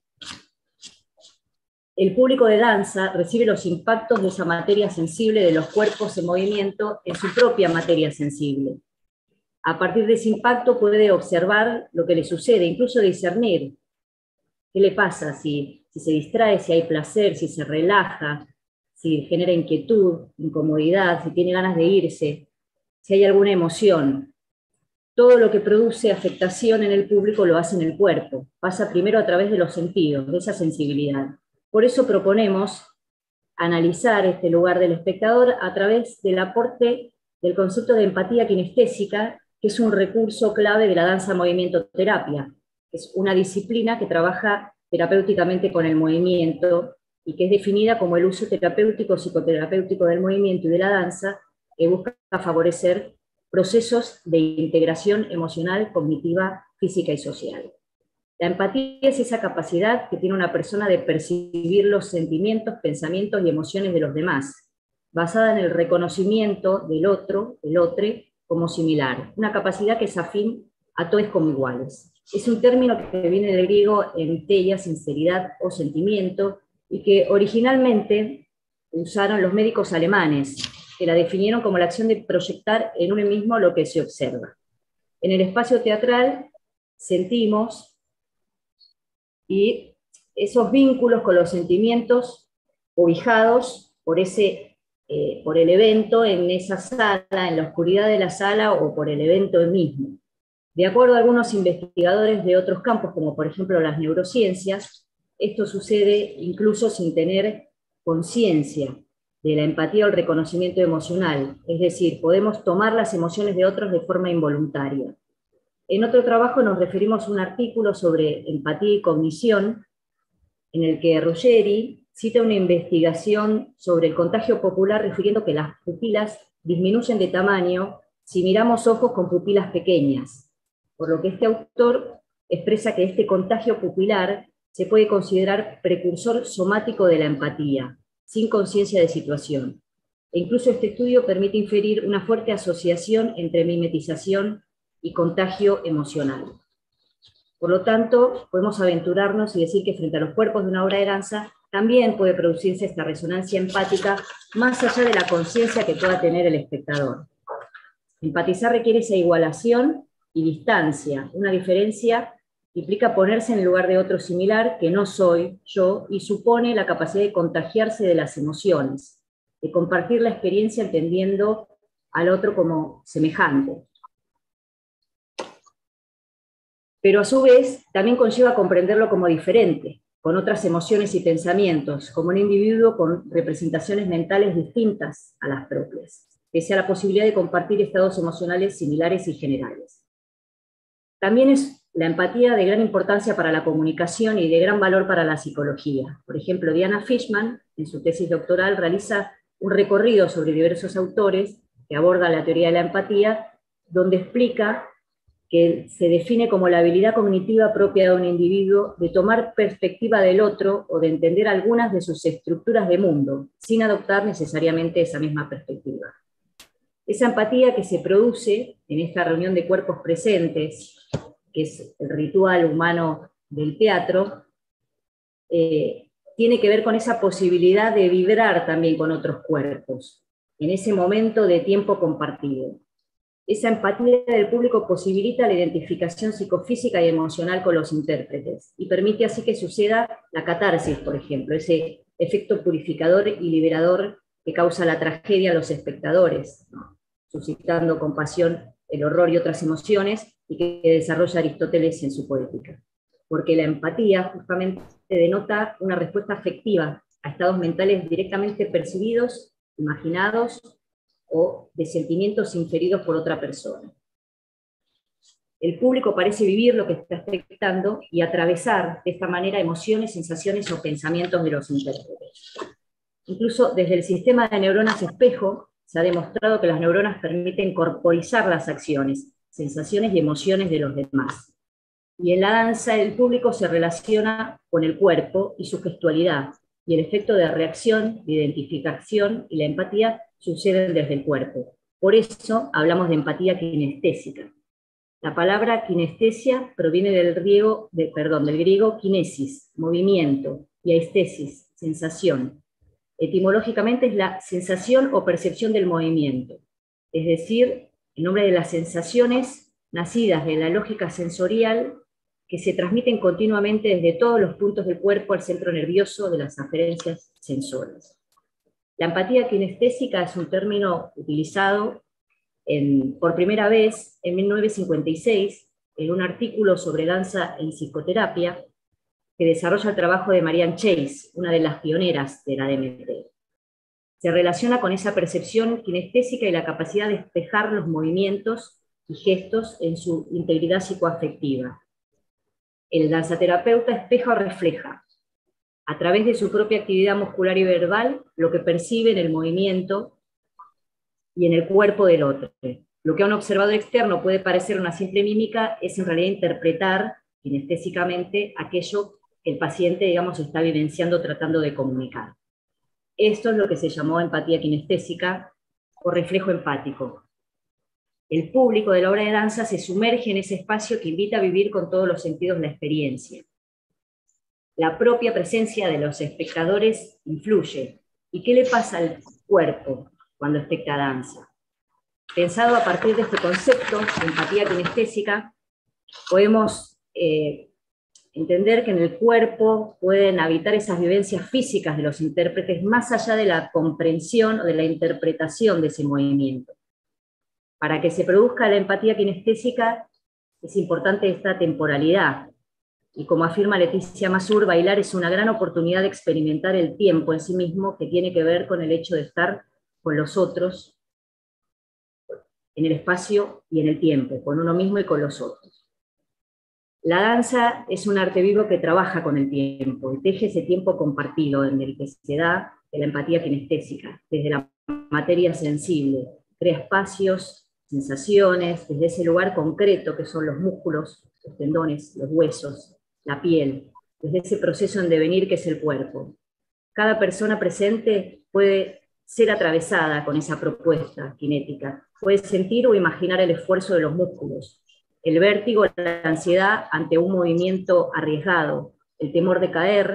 El público de danza recibe los impactos de esa materia sensible de los cuerpos en movimiento en su propia materia sensible. A partir de ese impacto puede observar lo que le sucede, incluso discernir qué le pasa, si se distrae, si hay placer, si se relaja, si genera inquietud, incomodidad, si tiene ganas de irse, si hay alguna emoción. Todo lo que produce afectación en el público lo hace en el cuerpo, pasa primero a través de los sentidos, de esa sensibilidad. Por eso proponemos analizar este lugar del espectador a través del aporte del concepto de empatía kinestésica, que es un recurso clave de la danza-movimiento-terapia. Es una disciplina que trabaja terapéuticamente con el movimiento y que es definida como el uso terapéutico, psicoterapéutico del movimiento y de la danza, que busca favorecer procesos de integración emocional, cognitiva, física y social. La empatía es esa capacidad que tiene una persona de percibir los sentimientos, pensamientos y emociones de los demás, basada en el reconocimiento del otro, del otro, como similar. Una capacidad que es afín a todos como iguales. Es un término que viene del griego enteia, sinceridad o sentimiento, y que originalmente usaron los médicos alemanes, que la definieron como la acción de proyectar en uno mismo lo que se observa. En el espacio teatral sentimos, y esos vínculos con los sentimientos cobijados por el evento en esa sala, en la oscuridad de la sala o por el evento mismo. De acuerdo a algunos investigadores de otros campos, como por ejemplo las neurociencias, esto sucede incluso sin tener conciencia de la empatía o el reconocimiento emocional, es decir, podemos tomar las emociones de otros de forma involuntaria. En otro trabajo nos referimos a un artículo sobre empatía y cognición, en el que Ruggeri cita una investigación sobre el contagio popular refiriendo que las pupilas disminuyen de tamaño si miramos ojos con pupilas pequeñas, por lo que este autor expresa que este contagio pupilar se puede considerar precursor somático de la empatía, sin conciencia de situación. E incluso este estudio permite inferir una fuerte asociación entre mimetización y contagio emocional. Por lo tanto, podemos aventurarnos y decir que frente a los cuerpos de una obra de danza también puede producirse esta resonancia empática más allá de la conciencia que pueda tener el espectador. Empatizar requiere esa igualación y distancia. Una diferencia implica ponerse en el lugar de otro similar, que no soy yo, y supone la capacidad de contagiarse de las emociones, de compartir la experiencia entendiendo al otro como semejante. Pero a su vez también conlleva comprenderlo como diferente, con otras emociones y pensamientos, como un individuo con representaciones mentales distintas a las propias, pese a la posibilidad de compartir estados emocionales similares y generales. También es la empatía de gran importancia para la comunicación y de gran valor para la psicología. Por ejemplo, Diana Fishman, en su tesis doctoral, realiza un recorrido sobre diversos autores que aborda la teoría de la empatía, donde explica que se define como la habilidad cognitiva propia de un individuo de tomar perspectiva del otro o de entender algunas de sus estructuras de mundo, sin adoptar necesariamente esa misma perspectiva. Esa empatía que se produce en esta reunión de cuerpos presentes, que es el ritual humano del teatro, tiene que ver con esa posibilidad de vibrar también con otros cuerpos, en ese momento de tiempo compartido. Esa empatía del público posibilita la identificación psicofísica y emocional con los intérpretes, y permite así que suceda la catarsis, por ejemplo, ese efecto purificador y liberador que causa la tragedia a los espectadores, ¿no?, suscitando compasión, el horror y otras emociones, y que desarrolla Aristóteles en su Poética. Porque la empatía justamente denota una respuesta afectiva a estados mentales directamente percibidos, imaginados o de sentimientos inferidos por otra persona. El público parece vivir lo que está expectando y atravesar de esta manera emociones, sensaciones o pensamientos de los intérpretes. Incluso desde el sistema de neuronas espejo se ha demostrado que las neuronas permiten corporizar las acciones, sensaciones y emociones de los demás. Y en la danza el público se relaciona con el cuerpo y su gestualidad, y el efecto de reacción, de identificación y la empatía suceden desde el cuerpo. Por eso hablamos de empatía kinestésica. La palabra kinestesia proviene del griego kinesis, movimiento, y aistesis, sensación. Etimológicamente es la sensación o percepción del movimiento, es decir, el nombre de las sensaciones nacidas de la lógica sensorial que se transmiten continuamente desde todos los puntos del cuerpo al centro nervioso de las aferencias sensoriales. La empatía kinestésica es un término utilizado por primera vez en 1956 en un artículo sobre danza en psicoterapia que desarrolla el trabajo de Marianne Chase, una de las pioneras de la DMT. Se relaciona con esa percepción kinestésica y la capacidad de espejar los movimientos y gestos en su integridad psicoafectiva. El danzaterapeuta espeja o refleja, a través de su propia actividad muscular y verbal, lo que percibe en el movimiento y en el cuerpo del otro. Lo que a un observador externo puede parecer una simple mímica es en realidad interpretar kinestésicamente aquello que el paciente, digamos, está vivenciando, tratando de comunicar. Esto es lo que se llamó empatía kinestésica o reflejo empático. El público de la obra de danza se sumerge en ese espacio que invita a vivir con todos los sentidos la experiencia. La propia presencia de los espectadores influye. ¿Y qué le pasa al cuerpo cuando especta danza? Pensado a partir de este concepto de empatía kinestésica, podemos entender que en el cuerpo pueden habitar esas vivencias físicas de los intérpretes más allá de la comprensión o de la interpretación de ese movimiento. Para que se produzca la empatía kinestésica es importante esta temporalidad, y como afirma Leticia Masur, bailar es una gran oportunidad de experimentar el tiempo en sí mismo, que tiene que ver con el hecho de estar con los otros, en el espacio y en el tiempo, con uno mismo y con los otros. La danza es un arte vivo que trabaja con el tiempo, y teje ese tiempo compartido en el que se da la empatía kinestésica, desde la materia sensible, crea espacios, sensaciones, desde ese lugar concreto que son los músculos, los tendones, los huesos, la piel, desde ese proceso en devenir que es el cuerpo. Cada persona presente puede ser atravesada con esa propuesta cinética, puede sentir o imaginar el esfuerzo de los músculos, el vértigo, la ansiedad ante un movimiento arriesgado, el temor de caer,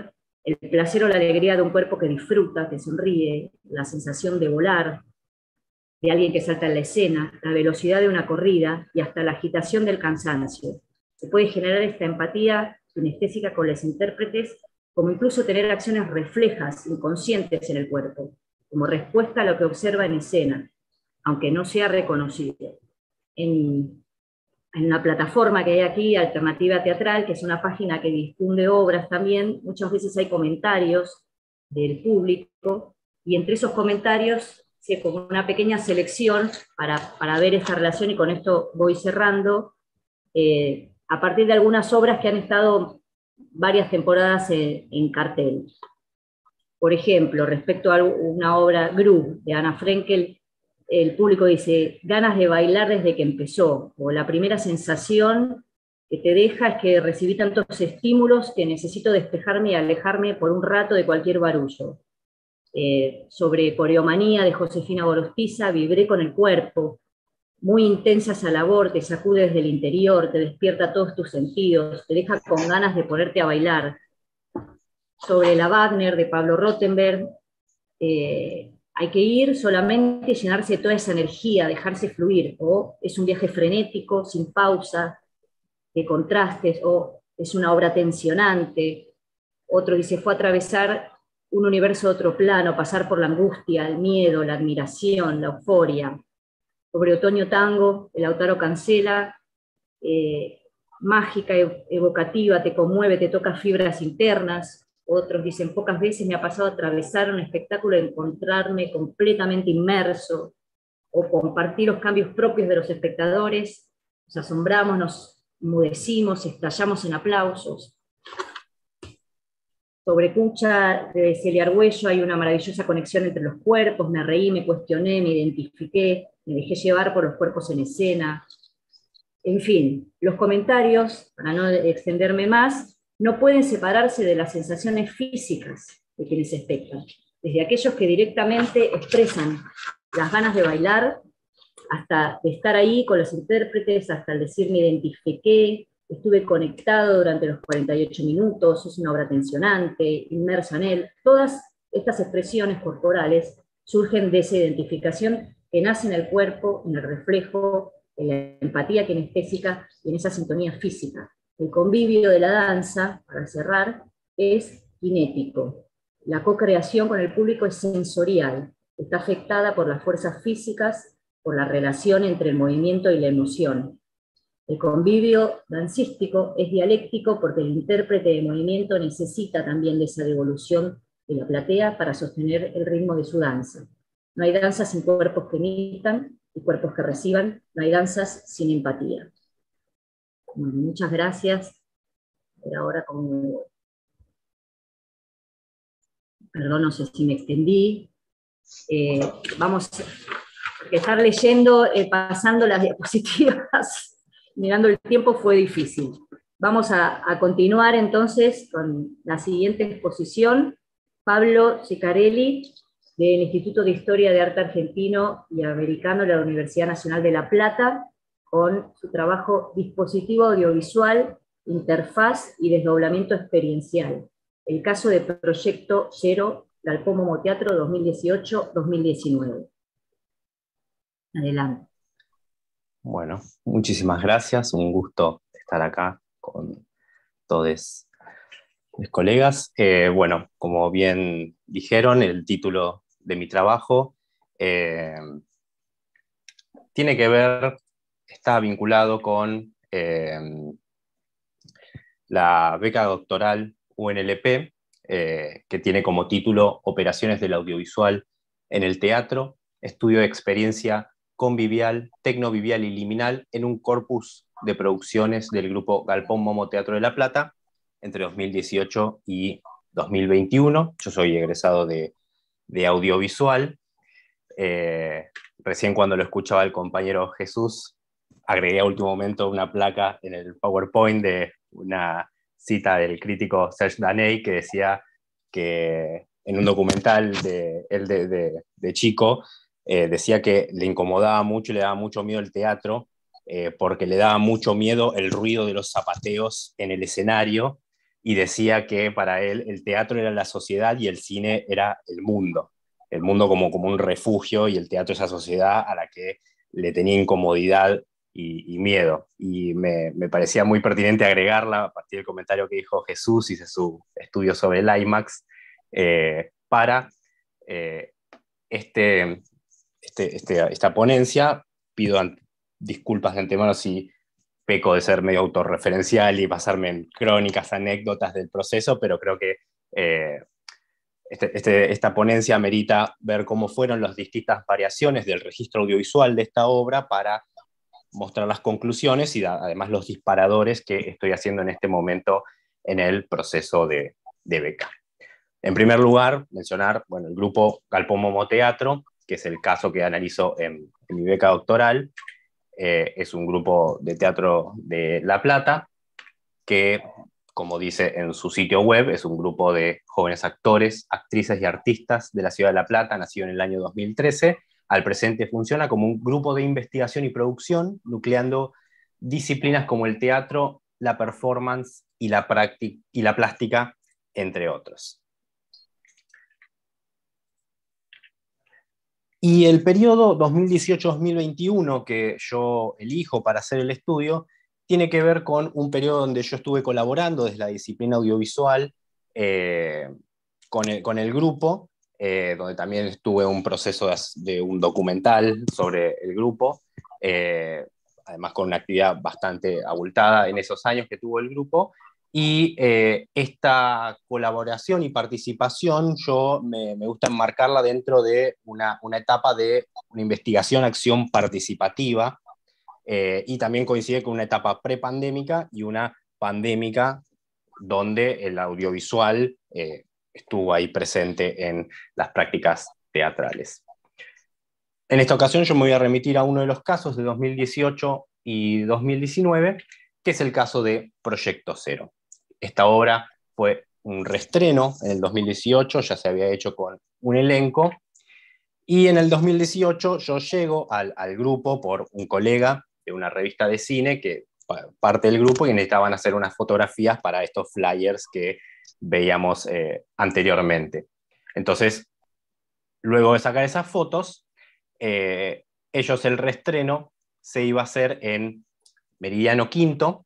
el placer o la alegría de un cuerpo que disfruta, que sonríe, la sensación de volar, de alguien que salta en la escena, la velocidad de una corrida y hasta la agitación del cansancio. Se puede generar esta empatía kinestésica con los intérpretes, como incluso tener acciones reflejas, inconscientes en el cuerpo, como respuesta a lo que observa en escena, aunque no sea reconocido. En una plataforma que hay aquí, Alternativa Teatral, que es una página que difunde obras también, muchas veces hay comentarios del público, y entre esos comentarios sí, como una pequeña selección para ver esa relación, y con esto voy cerrando, a partir de algunas obras que han estado varias temporadas en cartel. Por ejemplo, respecto a una obra, Gru, de Ana Frenkel, el público dice, ganas de bailar desde que empezó, o la primera sensación que te deja es que recibí tantos estímulos que necesito despejarme y alejarme por un rato de cualquier barullo. Sobre Coreomanía de Josefina Gorostiza, vibré con el cuerpo, muy intensa esa labor, te sacude desde el interior, te despierta todos tus sentidos, te deja con ganas de ponerte a bailar. Sobre la Wagner de Pablo Rothenberg, hay que ir solamente y llenarse de toda esa energía, dejarse fluir, o es un viaje frenético, sin pausa, de contrastes, o es una obra tensionante. Otro dice, fue atravesar un universo de otro plano, pasar por la angustia, el miedo, la admiración, la euforia. Sobre Otoño Tango, el Lautaro Cancela, mágica, evocativa, te conmueve, te toca fibras internas. Otros dicen, pocas veces me ha pasado atravesar un espectáculo y encontrarme completamente inmerso, o compartir los cambios propios de los espectadores, nos asombramos, nos enmudecimos, estallamos en aplausos. Sobre Cucha de Celia Argüello hay una maravillosa conexión entre los cuerpos, me reí, me cuestioné, me identifiqué, me dejé llevar por los cuerpos en escena. En fin, los comentarios, para no extenderme más, no pueden separarse de las sensaciones físicas de quienes espectan, desde aquellos que directamente expresan las ganas de bailar, hasta de estar ahí con los intérpretes, hasta el decir me identifiqué, estuve conectado durante los 48 minutos, es una obra tensionante, inmerso en él. Todas estas expresiones corporales surgen de esa identificación que nace en el cuerpo, en el reflejo, en la empatía kinestésica y en esa sintonía física. El convivio de la danza, para cerrar, es cinético. La co-creación con el público es sensorial, está afectada por las fuerzas físicas, por la relación entre el movimiento y la emoción. El convivio dancístico es dialéctico porque el intérprete de movimiento necesita también de esa devolución de la platea para sostener el ritmo de su danza. No hay danzas sin cuerpos que imitan y cuerpos que reciban, no hay danzas sin empatía. Bueno, muchas gracias. Pero ahora como... Perdón, no sé si me extendí. Vamos a estar leyendo, pasando las diapositivas. Mirando el tiempo fue difícil. Vamos a continuar entonces con la siguiente exposición. Pablo Ciccarelli, del Instituto de Historia de Arte Argentino y Americano de la Universidad Nacional de La Plata, con su trabajo Dispositivo Audiovisual, Interfaz y Desdoblamiento Experiencial. El caso de Proyecto Cero, Galpón Momo Teatro 2018-2019. Adelante. Bueno, muchísimas gracias, un gusto estar acá con todos mis colegas. Bueno, como bien dijeron, el título de mi trabajo tiene que ver, está vinculado con la beca doctoral UNLP, que tiene como título Operaciones del Audiovisual en el Teatro, estudio de experiencia convivial, tecnovivial y liminal en un corpus de producciones del grupo Galpón Momo Teatro de La Plata entre 2018 y 2021. Yo soy egresado de audiovisual. Recién cuando lo escuchaba el compañero Jesús, agregué a último momento una placa en el PowerPoint de una cita del crítico Serge Daney que decía que en un documental de chico, decía que le incomodaba mucho y le daba mucho miedo el teatro, porque le daba mucho miedo el ruido de los zapateos en el escenario, y decía que para él el teatro era la sociedad y el cine era el mundo como un refugio, y el teatro esa sociedad a la que le tenía incomodidad y miedo. Y me parecía muy pertinente agregarla a partir del comentario que dijo Jesús, hice su estudio sobre el IMAX, para esta ponencia. Pido disculpas de antemano si peco de ser medio autorreferencial y pasarme en crónicas, anécdotas del proceso, pero creo que esta ponencia amerita ver cómo fueron las distintas variaciones del registro audiovisual de esta obra para mostrar las conclusiones y además los disparadores que estoy haciendo en este momento en el proceso de beca. En primer lugar, mencionar el grupo Galpón Momo Teatro, que es el caso que analizo en mi beca doctoral. Es un grupo de teatro de La Plata que, como dice en su sitio web, es un grupo de jóvenes actores, actrices y artistas de la ciudad de La Plata, nacido en el año 2013. Al presente funciona como un grupo de investigación y producción, nucleando disciplinas como el teatro, la performance y la plástica, entre otros. Y el periodo 2018-2021 que yo elijo para hacer el estudio tiene que ver con un periodo donde yo estuve colaborando desde la disciplina audiovisual con el grupo, donde también estuve en un proceso de un documental sobre el grupo, además con una actividad bastante abultada en esos años que tuvo el grupo. Y esta colaboración y participación me gusta enmarcarla dentro de una etapa de una investigación, acción participativa, y también coincide con una etapa prepandémica y una pandémica donde el audiovisual estuvo ahí presente en las prácticas teatrales. En esta ocasión yo me voy a remitir a uno de los casos de 2018 y 2019, que es el caso de Proyecto Cero. Esta obra fue un reestreno en el 2018, ya se había hecho con un elenco, y en el 2018 yo llego al grupo por un colega de una revista de cine, que parte del grupo, y necesitaban hacer unas fotografías para estos flyers que veíamos anteriormente. Entonces, luego de sacar esas fotos, ellos el reestreno se iba a hacer en Meridiano Quinto,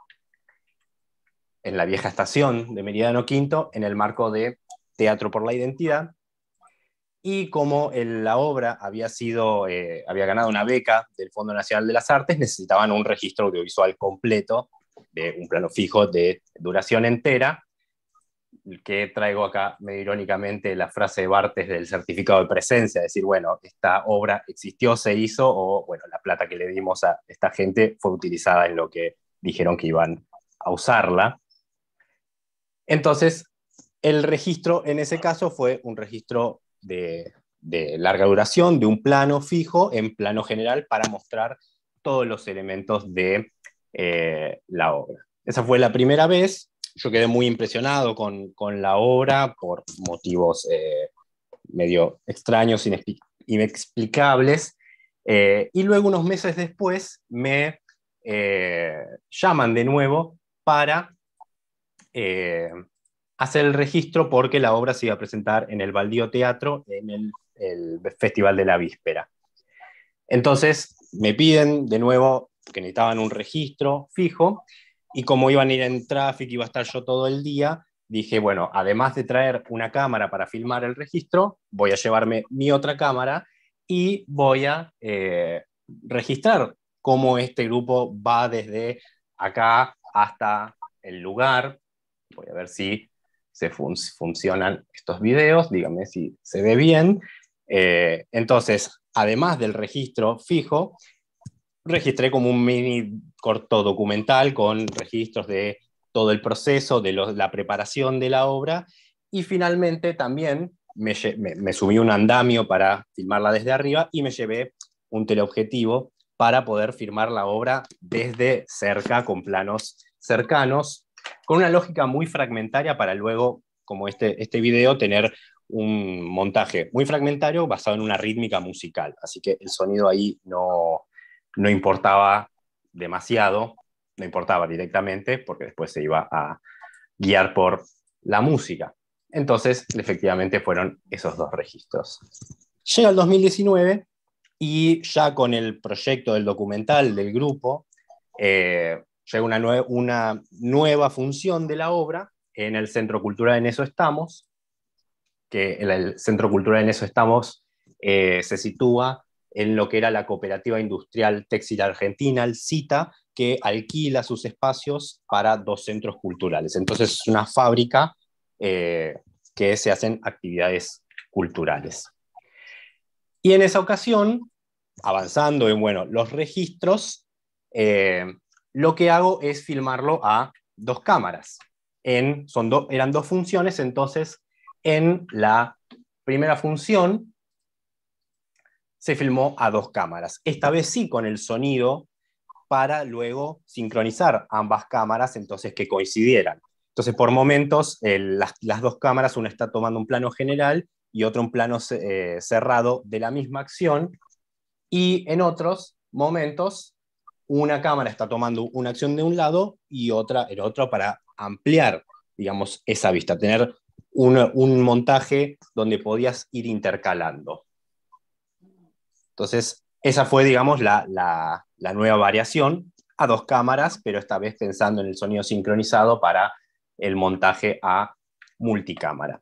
en la vieja estación de Meridiano Quinto, en el marco de Teatro por la Identidad. Y como la obra había ganado una beca del Fondo Nacional de las Artes, necesitaban un registro audiovisual completo, de un plano fijo de duración entera, que traigo acá medio irónicamente la frase de Barthes del certificado de presencia, decir, bueno, esta obra existió, se hizo, o bueno, la plata que le dimos a esta gente fue utilizada en lo que dijeron que iban a usarla. Entonces, el registro en ese caso fue un registro de larga duración, de un plano fijo en plano general, para mostrar todos los elementos de la obra. Esa fue la primera vez. Yo quedé muy impresionado con la obra por motivos medio extraños, inexplicables, y luego unos meses después me llaman de nuevo para hacer el registro, porque la obra se iba a presentar en el Baldío Teatro en el Festival de la Víspera. Entonces me piden de nuevo que necesitaban un registro fijo, y como iban a ir en tráfico, iba a estar yo todo el día, dije, bueno, además de traer una cámara para filmar el registro, voy a llevarme mi otra cámara y voy a registrar cómo este grupo va desde acá hasta el lugar. Voy a ver si funcionan estos videos, díganme si se ve bien. Entonces, además del registro fijo, registré como un mini corto documental con registros de todo el proceso, de la preparación de la obra, y finalmente también me subí un andamio para filmarla desde arriba, y me llevé un teleobjetivo para poder filmar la obra desde cerca, con planos cercanos, con una lógica muy fragmentaria, para luego, como este video, tener un montaje muy fragmentario basado en una rítmica musical. Así que el sonido ahí no importaba demasiado, no importaba directamente, porque después se iba a guiar por la música. Entonces, efectivamente, fueron esos dos registros. Llega el 2019 y ya con el proyecto del documental del grupo, llega una nueva función de la obra en el Centro Cultural En Eso Estamos, que el Centro Cultural En Eso Estamos se sitúa en lo que era la Cooperativa Industrial Textil Argentina, el CITA, que alquila sus espacios para 2 centros culturales. Entonces es una fábrica que se hacen actividades culturales. Y en esa ocasión, avanzando en los registros, lo que hago es filmarlo a 2 cámaras. Eran 2 funciones, entonces en la primera función se filmó a 2 cámaras. Esta vez sí con el sonido para luego sincronizar ambas cámaras, entonces que coincidieran. Entonces por momentos las 2 cámaras, una está tomando un plano general y otro un plano cerrado de la misma acción, y en otros momentos una cámara está tomando una acción de un lado y otra en otro para ampliar, digamos, esa vista, tener un montaje donde podías ir intercalando. Entonces, esa fue, digamos, la nueva variación a 2 cámaras, pero esta vez pensando en el sonido sincronizado para el montaje a multicámara.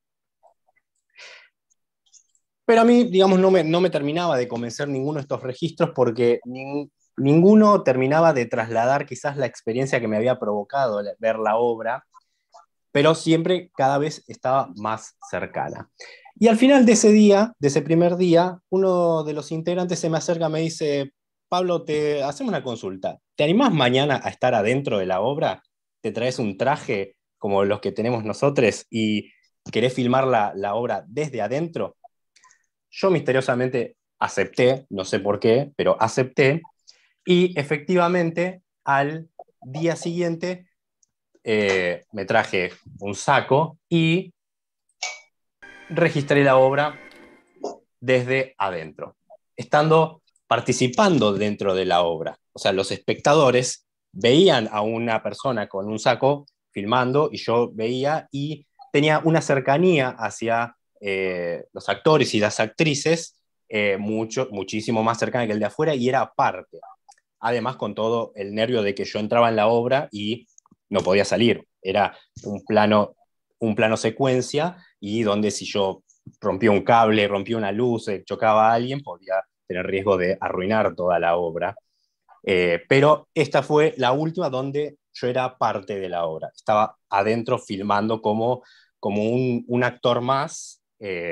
Pero a mí, digamos, no me terminaba de convencer ninguno de estos registros porque ninguno terminaba de trasladar quizás la experiencia que me había provocado ver la obra, pero siempre cada vez estaba más cercana. Y al final de ese día, de ese primer día, uno de los integrantes se me acerca y me dice: Pablo, te hacemos una consulta. ¿Te animás mañana a estar adentro de la obra? ¿Te traes un traje como los que tenemos nosotros y querés filmar la obra desde adentro? Yo misteriosamente acepté, no sé por qué, pero acepté, y efectivamente al día siguiente me traje un saco y registré la obra desde adentro, participando dentro de la obra. O sea, los espectadores veían a una persona con un saco filmando y yo veía y tenía una cercanía hacia los actores y las actrices muchísimo más cercana que el de afuera, y era parte. Además, con todo el nervio de que yo entraba en la obra y no podía salir. Era un plano secuencia, y donde si yo rompía un cable, rompía una luz, chocaba a alguien, podía tener riesgo de arruinar toda la obra. Pero esta fue la última donde yo era parte de la obra. Estaba adentro filmando como un actor más,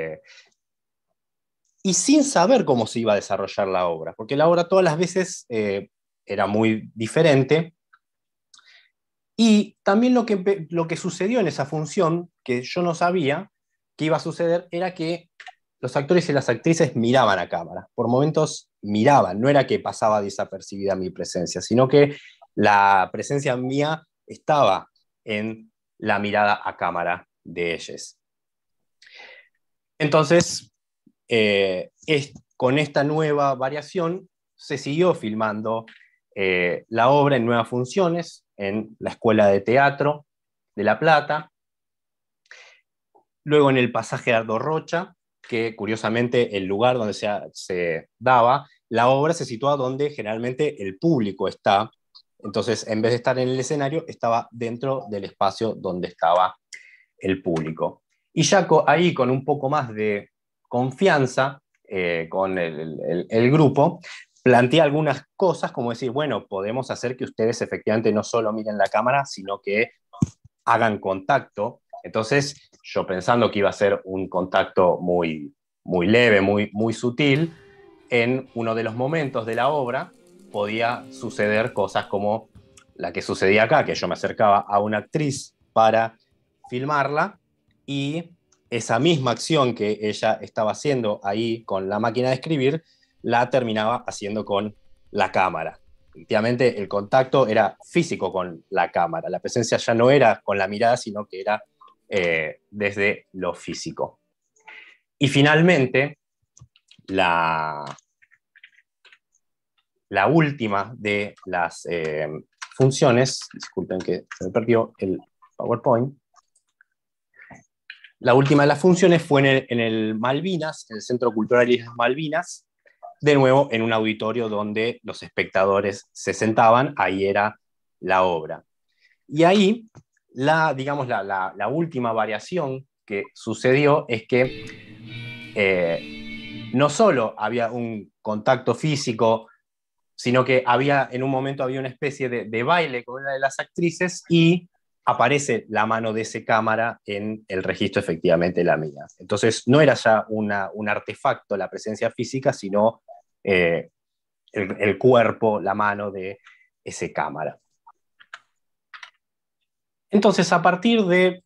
y sin saber cómo se iba a desarrollar la obra, porque la obra todas las veces era muy diferente. Y también lo que sucedió en esa función, que yo no sabía que iba a suceder, era que los actores y las actrices miraban a cámara. Por momentos miraban, no era que pasaba desapercibida mi presencia, sino que la presencia mía estaba en la mirada a cámara de ellos. Entonces, con esta nueva variación se siguió filmando la obra en nuevas funciones en la Escuela de Teatro de La Plata, luego en el Pasaje Ardo Rocha, que curiosamente el lugar donde se daba la obra se situaba donde generalmente el público está. Entonces, en vez de estar en el escenario, estaba dentro del espacio donde estaba el público. Y ya ahí, con un poco más de confianza con el grupo, planteé algunas cosas, como decir, bueno, podemos hacer que ustedes efectivamente no solo miren la cámara, sino que hagan contacto. Entonces, yo pensando que iba a ser un contacto muy, muy leve, muy, muy sutil, en uno de los momentos de la obra podía suceder cosas como la que sucedía acá, que yo me acercaba a una actriz para filmarla, y esa misma acción que ella estaba haciendo ahí con la máquina de escribir, la terminaba haciendo con la cámara. Efectivamente, el contacto era físico con la cámara. La presencia ya no era con la mirada, sino que era desde lo físico. Y finalmente, la última de las funciones, disculpen que se me perdió el PowerPoint. La última de las funciones fue en el Malvinas, en el Centro Cultural Islas Malvinas, de nuevo en un auditorio donde los espectadores se sentaban, ahí era la obra. Y ahí, digamos, la última variación que sucedió es que no solo había un contacto físico, sino que en un momento había una especie de baile con una de las actrices y aparece la mano de ese cámara en el registro, efectivamente la mía. Entonces no era ya un artefacto la presencia física, sino el cuerpo, la mano de ese cámara. Entonces, a partir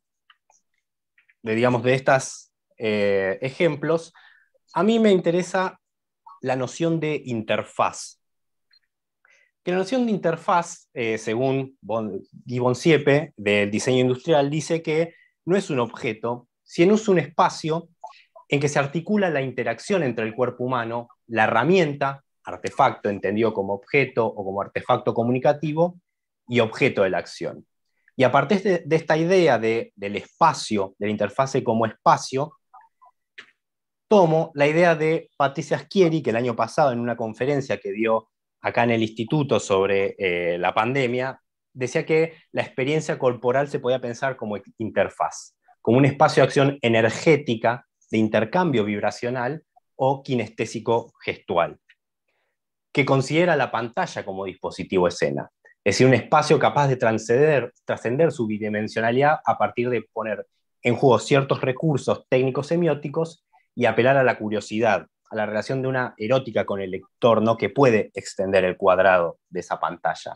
digamos, de estos ejemplos, a mí me interesa la noción de interfaz. Que la noción de interfaz, según Guy Boncieppe, del diseño industrial, dice que no es un objeto, sino es un espacio en que se articula la interacción entre el cuerpo humano, la herramienta, artefacto entendido como objeto o como artefacto comunicativo, y objeto de la acción. Y a partir de esta idea del espacio, de la interfase como espacio, tomo la idea de Patricia Schieri, que el año pasado en una conferencia que dio acá en el instituto sobre la pandemia, decía que la experiencia corporal se podía pensar como interfaz, como un espacio de acción energética, de intercambio vibracional o kinestésico gestual, que considera la pantalla como dispositivo escena. Es decir, un espacio capaz de trascender su bidimensionalidad a partir de poner en juego ciertos recursos técnicos semióticos y apelar a la curiosidad, a la relación de una erótica con el lector, ¿no?, que puede extender el cuadrado de esa pantalla.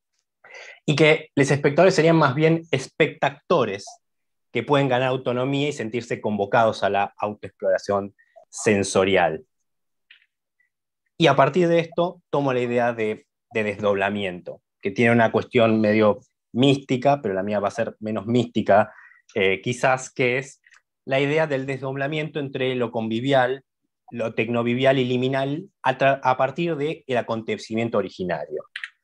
Y que los espectadores serían más bien espectadores que pueden ganar autonomía y sentirse convocados a la autoexploración sensorial. Y a partir de esto tomo la idea de desdoblamiento, que tiene una cuestión medio mística, pero la mía va a ser menos mística, quizás, que es la idea del desdoblamiento entre lo convivial, lo tecnovivial y liminal a partir del acontecimiento originario.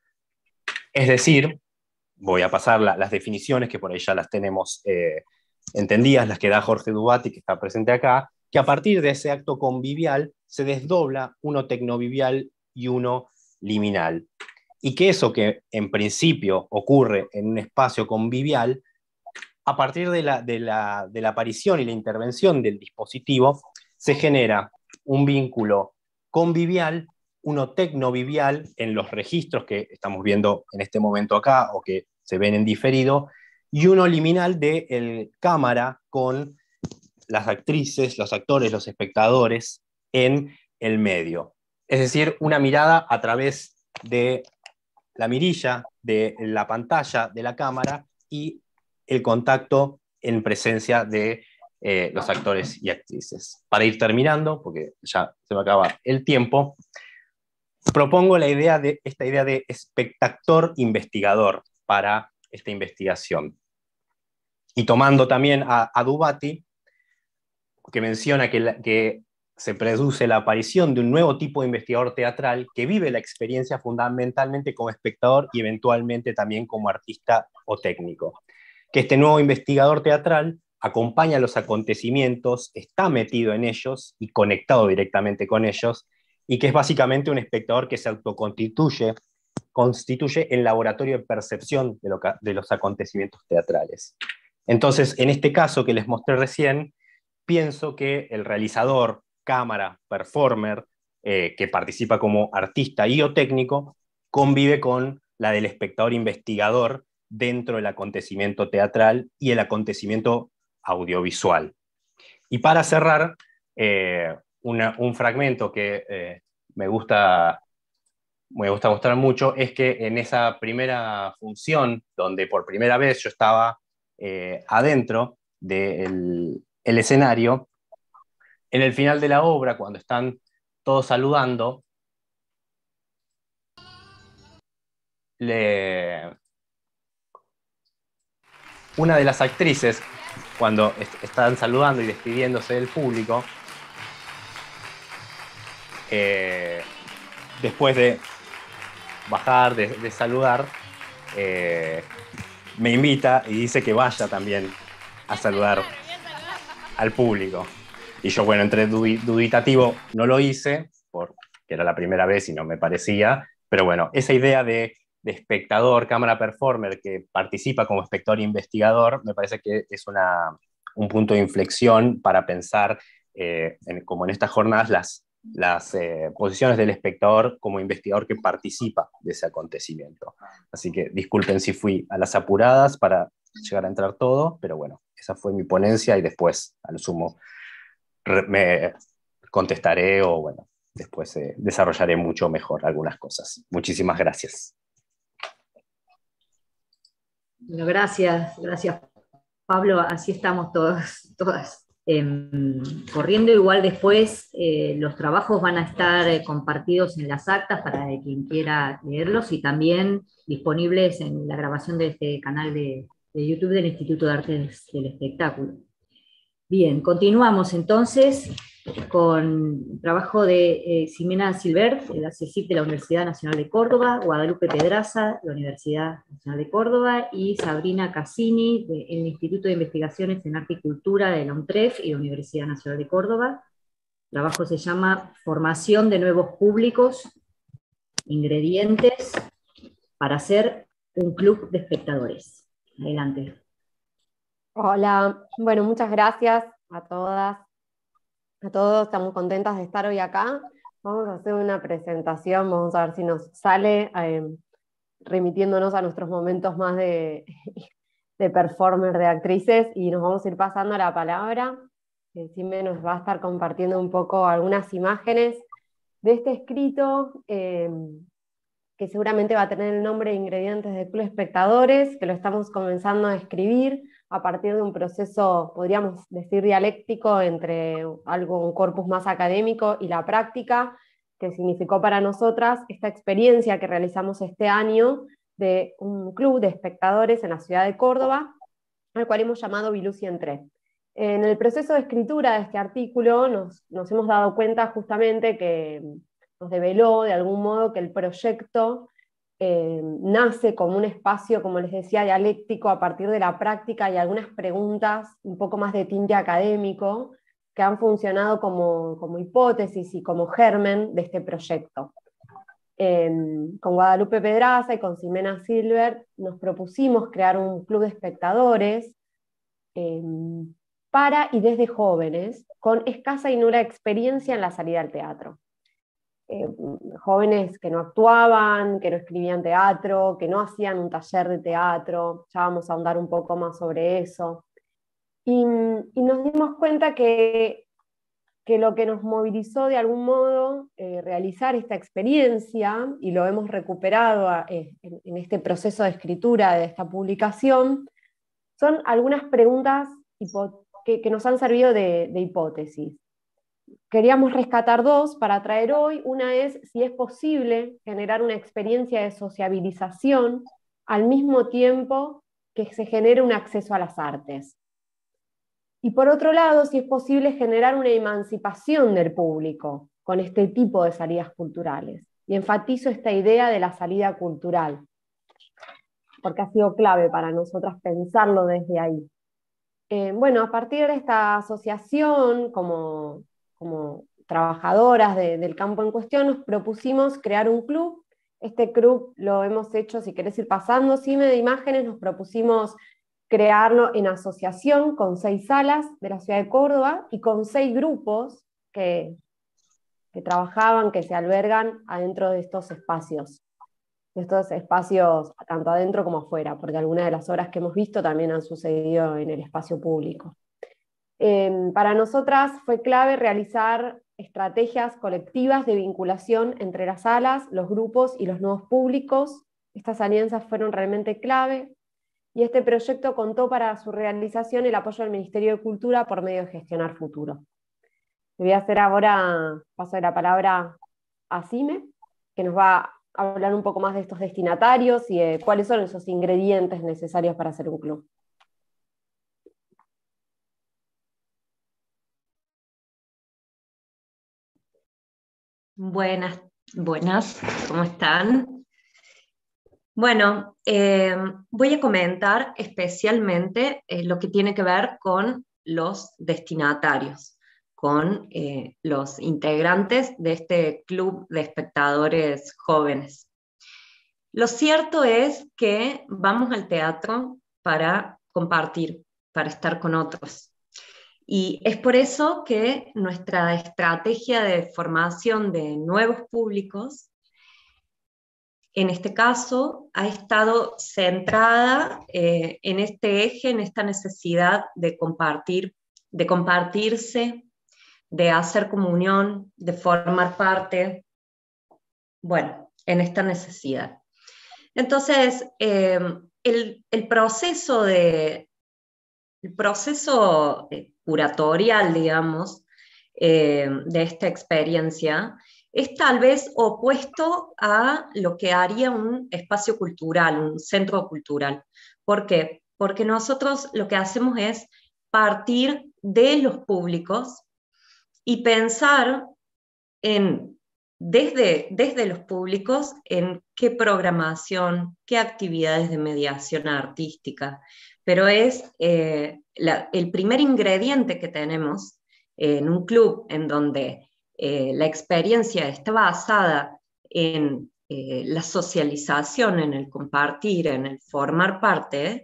Es decir, voy a pasar las definiciones, que por ahí ya las tenemos entendidas, las que da Jorge Dubati, que está presente acá, que a partir de ese acto convivial se desdobla uno tecnovivial y uno liminal. Y que eso que en principio ocurre en un espacio convivial, a partir de la aparición y la intervención del dispositivo, se genera un vínculo convivial, uno tecnovivial en los registros que estamos viendo en este momento acá o que se ven en diferido, y uno liminal del cámara con las actrices, los actores, los espectadores en el medio. Es decir, una mirada a través de la mirilla, de la pantalla de la cámara y el contacto en presencia de los actores y actrices. Para ir terminando, porque ya se me acaba el tiempo, propongo esta idea de espectador investigador para esta investigación. Y tomando también a Dubati, que menciona que se produce la aparición de un nuevo tipo de investigador teatral que vive la experiencia fundamentalmente como espectador y eventualmente también como artista o técnico. Que este nuevo investigador teatral acompaña los acontecimientos, está metido en ellos y conectado directamente con ellos, y que es básicamente un espectador que se autoconstituye, constituye el laboratorio de percepción de los acontecimientos teatrales. Entonces, en este caso que les mostré recién, pienso que el realizador, cámara, performer, que participa como artista y o técnico, convive con la del espectador investigador dentro del acontecimiento teatral y el acontecimiento audiovisual. Y para cerrar, un fragmento que me gusta mostrar mucho es que en esa primera función, donde por primera vez yo estaba adentro del escenario, en el final de la obra, cuando están todos saludando, una de las actrices, cuando están saludando y despidiéndose del público, después de bajar, de saludar, me invita y dice que vaya también a saludar al público. Y yo, bueno, entre duditativo no lo hice, porque era la primera vez y no me parecía, pero bueno, esa idea de espectador, cámara performer, que participa como espectador investigador, me parece que es un punto de inflexión para pensar, como en estas jornadas, las posiciones del espectador como investigador que participa de ese acontecimiento. Así que disculpen si fui a las apuradas para llegar a entrar todo, pero bueno, esa fue mi ponencia y después, a lo sumo, me contestaré o bueno, después desarrollaré mucho mejor algunas cosas. Muchísimas gracias. Bueno, gracias Pablo, así estamos todas. Corriendo igual después, los trabajos van a estar compartidos en las actas para quien quiera leerlos y también disponibles en la grabación de este canal de YouTube del Instituto de Artes del Espectáculo. Bien, continuamos entonces con el trabajo de Ximena Silbert, la CSIC de la Universidad Nacional de Córdoba, Guadalupe Pedraza, de la Universidad Nacional de Córdoba, y Sabrina Cassini, del Instituto de Investigaciones en Arte y Cultura de la UNTREF y la Universidad Nacional de Córdoba. El trabajo se llama Formación de nuevos públicos, ingredientes para hacer un club de espectadores. Adelante. Hola, bueno, muchas gracias a todas, a todos, estamos contentas de estar hoy acá. Vamos a hacer una presentación, vamos a ver si nos sale, remitiéndonos a nuestros momentos más de performer, de actrices, y nos vamos a ir pasando la palabra. Sime nos va a estar compartiendo un poco algunas imágenes de este escrito, que seguramente va a tener el nombre de Ingredientes del Club de Espectadores, que lo estamos comenzando a escribir a partir de un proceso, podríamos decir, dialéctico entre un corpus más académico y la práctica, que significó para nosotras esta experiencia que realizamos este año de un club de espectadores en la ciudad de Córdoba, al cual hemos llamado Bilusi Entré. En el proceso de escritura de este artículo nos hemos dado cuenta justamente que nos develó de algún modo que el proyecto nace como un espacio, como les decía, dialéctico a partir de la práctica y algunas preguntas un poco más de tinte académico que han funcionado como hipótesis y como germen de este proyecto. Con Guadalupe Pedraza y con Ximena Silbert nos propusimos crear un club de espectadores para y desde jóvenes con escasa y nula experiencia en la salida al teatro. Jóvenes que no actuaban, que no escribían teatro, que no hacían un taller de teatro, ya vamos a ahondar un poco más sobre eso. Y nos dimos cuenta que lo que nos movilizó de algún modo realizar esta experiencia, y lo hemos recuperado en este proceso de escritura de esta publicación, son algunas preguntas que nos han servido de hipótesis. Queríamos rescatar dos para traer hoy. Una es si es posible generar una experiencia de sociabilización al mismo tiempo que se genere un acceso a las artes. Y por otro lado, si es posible generar una emancipación del público con este tipo de salidas culturales. Y enfatizo esta idea de la salida cultural, porque ha sido clave para nosotras pensarlo desde ahí. Bueno, a partir de esta asociación, como trabajadoras del campo en cuestión, nos propusimos crear un club. Este club lo hemos hecho, si querés ir pasando, Sime, de imágenes, nos propusimos crearlo en asociación con 6 salas de la ciudad de Córdoba y con 6 grupos que trabajaban, que se albergan adentro de estos espacios tanto adentro como afuera, porque algunas de las obras que hemos visto también han sucedido en el espacio público. Para nosotras fue clave realizar estrategias colectivas de vinculación entre las salas, los grupos y los nuevos públicos. Estas alianzas fueron realmente clave, y este proyecto contó para su realización el apoyo del Ministerio de Cultura por medio de Gestionar Futuro. Le voy a hacer ahora, paso de la palabra a Sime, que nos va a hablar un poco más de estos destinatarios y de cuáles son esos ingredientes necesarios para hacer un club. Buenas, ¿cómo están? Bueno, voy a comentar especialmente lo que tiene que ver con los destinatarios, con los integrantes de este club de espectadores jóvenes. Lo cierto es que vamos al teatro para compartir, para estar con otros. Y es por eso que nuestra estrategia de formación de nuevos públicos, en este caso, ha estado centrada en este eje, en esta necesidad de compartir, de compartirse, de hacer comunión, de formar parte, bueno, en esta necesidad. Entonces, el proceso curatorial, digamos, de esta experiencia es tal vez opuesto a lo que haría un espacio cultural, un centro cultural. ¿Por qué? Porque nosotros lo que hacemos es partir de los públicos y pensar desde los públicos en qué programación, qué actividades de mediación artística, pero es el primer ingrediente que tenemos en un club en donde la experiencia está basada en la socialización, en el compartir, en el formar parte.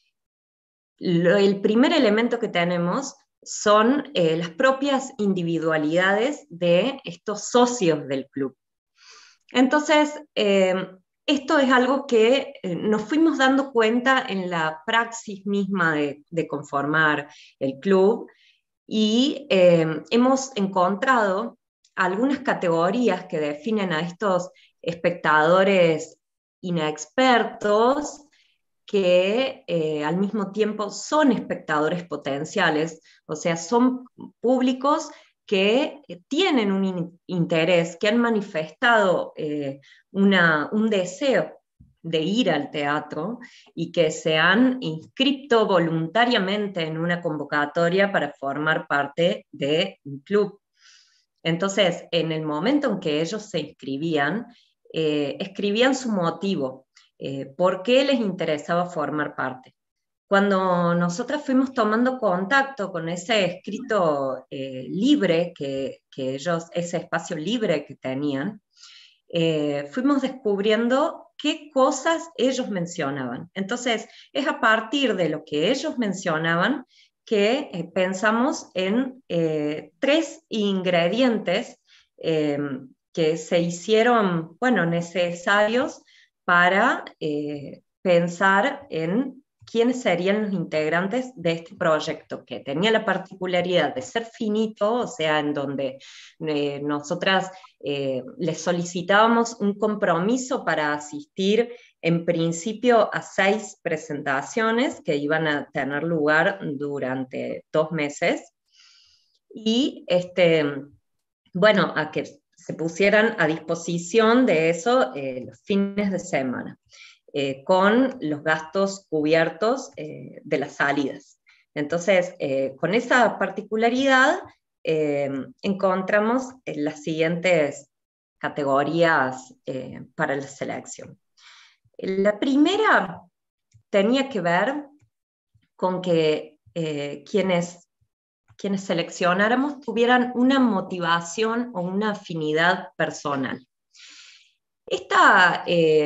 El primer elemento que tenemos son las propias individualidades de estos socios del club. Entonces, esto es algo que nos fuimos dando cuenta en la praxis misma de conformar el club, y hemos encontrado algunas categorías que definen a estos espectadores inexpertos que al mismo tiempo son espectadores potenciales, o sea, son públicos que tienen un interés, que han manifestado un deseo de ir al teatro y que se han inscrito voluntariamente en una convocatoria para formar parte de un club. Entonces, en el momento en que ellos se inscribían, escribían su motivo, por qué les interesaba formar parte. Cuando nosotras fuimos tomando contacto con ese escrito libre que ellos, ese espacio libre que tenían, fuimos descubriendo qué cosas ellos mencionaban. Entonces, es a partir de lo que ellos mencionaban que pensamos en 3 ingredientes que se hicieron, bueno, necesarios para pensar en quiénes serían los integrantes de este proyecto, que tenía la particularidad de ser finito, o sea, en donde nosotras les solicitábamos un compromiso para asistir en principio a 6 presentaciones que iban a tener lugar durante 2 meses, y bueno, a que se pusieran a disposición de eso los fines de semana, con los gastos cubiertos de las salidas. Entonces, con esa particularidad, encontramos las siguientes categorías para la selección. La primera tenía que ver con que quienes seleccionáramos tuvieran una motivación o una afinidad personal. Esta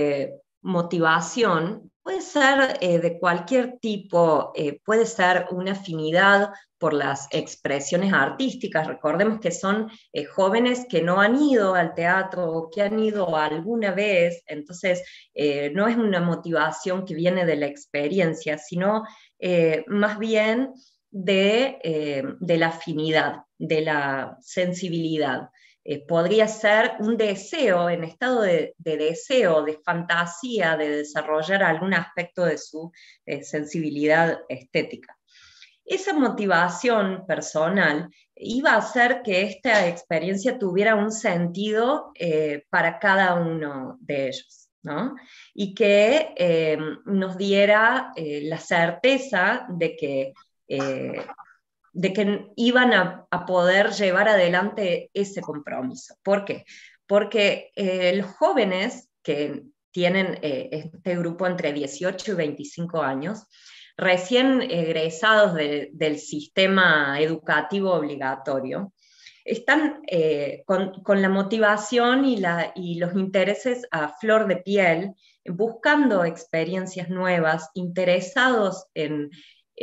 motivación puede ser de cualquier tipo, puede ser una afinidad por las expresiones artísticas. Recordemos que son jóvenes que no han ido al teatro o que han ido alguna vez, entonces no es una motivación que viene de la experiencia, sino más bien de la afinidad, de la sensibilidad. Podría ser un deseo, en estado de deseo, de fantasía, de desarrollar algún aspecto de su sensibilidad estética. Esa motivación personal iba a hacer que esta experiencia tuviera un sentido para cada uno de ellos, ¿no? Y que nos diera la certeza de que iban a poder llevar adelante ese compromiso. ¿Por qué? Porque los jóvenes que tienen este grupo entre 18 y 25 años, recién egresados del sistema educativo obligatorio, están con la motivación y los intereses a flor de piel, buscando experiencias nuevas, interesados en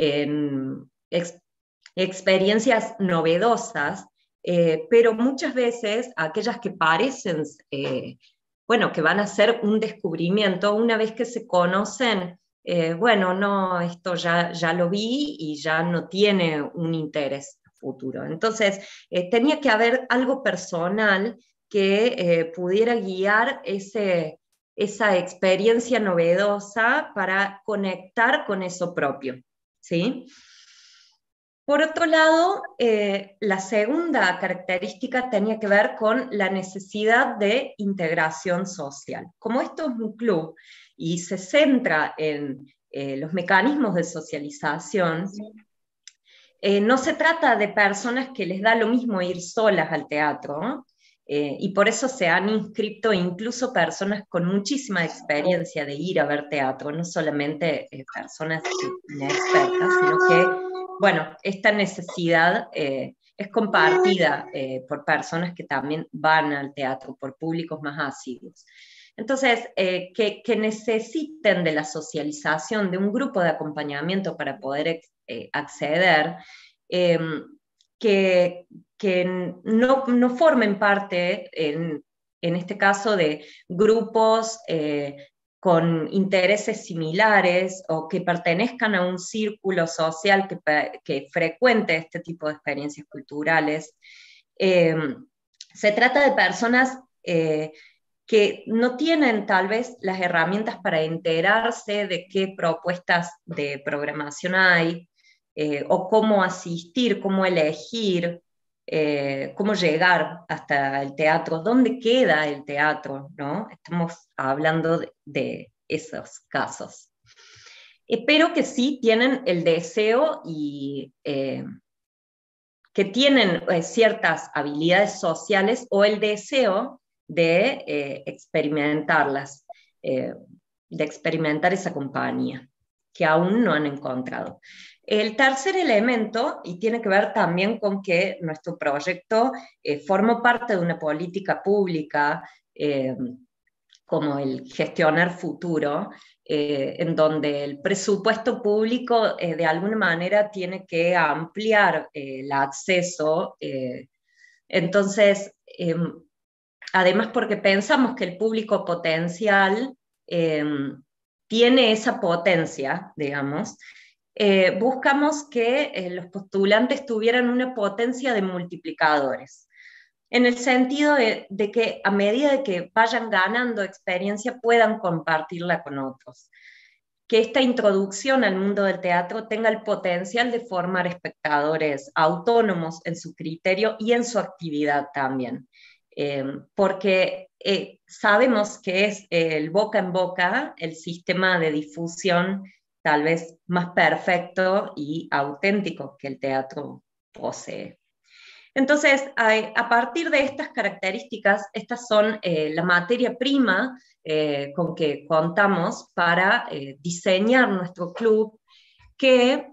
experiencias novedosas, pero muchas veces aquellas que parecen, bueno, que van a ser un descubrimiento, una vez que se conocen, bueno, no, esto ya lo vi y ya no tiene un interés futuro. Entonces, tenía que haber algo personal que pudiera guiar esa experiencia novedosa para conectar con eso propio, ¿sí? Por otro lado, la segunda característica tenía que ver con la necesidad de integración social. Como esto es un club y se centra en los mecanismos de socialización, no se trata de personas que les da lo mismo ir solas al teatro, ¿no? Y por eso se han inscrito incluso personas con muchísima experiencia de ir a ver teatro, no solamente personas inexpertas, sino que, bueno, esta necesidad es compartida por personas que también van al teatro, por públicos más asiduos. Entonces, que necesiten de la socialización, de un grupo de acompañamiento para poder acceder, que no formen parte, en este caso, de grupos con intereses similares o que pertenezcan a un círculo social que frecuente este tipo de experiencias culturales. Se trata de personas que no tienen tal vez las herramientas para enterarse de qué propuestas de programación hay, o cómo asistir, cómo elegir, cómo llegar hasta el teatro, dónde queda el teatro, ¿no? Estamos hablando de esos casos. Pero que sí tienen el deseo y que tienen ciertas habilidades sociales o el deseo de experimentarlas, de experimentar esa compañía que aún no han encontrado. El tercer elemento, y tiene que ver también con que nuestro proyecto formó parte de una política pública como el Gestionar Futuro, en donde el presupuesto público de alguna manera tiene que ampliar el acceso. Entonces, además porque pensamos que el público potencial tiene esa potencia, digamos, buscamos que los postulantes tuvieran una potencia de multiplicadores, en el sentido de que a medida de que vayan ganando experiencia puedan compartirla con otros. Que esta introducción al mundo del teatro tenga el potencial de formar espectadores autónomos en su criterio y en su actividad también. Porque sabemos que es el boca en boca el sistema de difusión tal vez más perfecto y auténtico que el teatro posee. Entonces, a partir de estas características, estas son la materia prima con que contamos para diseñar nuestro club, que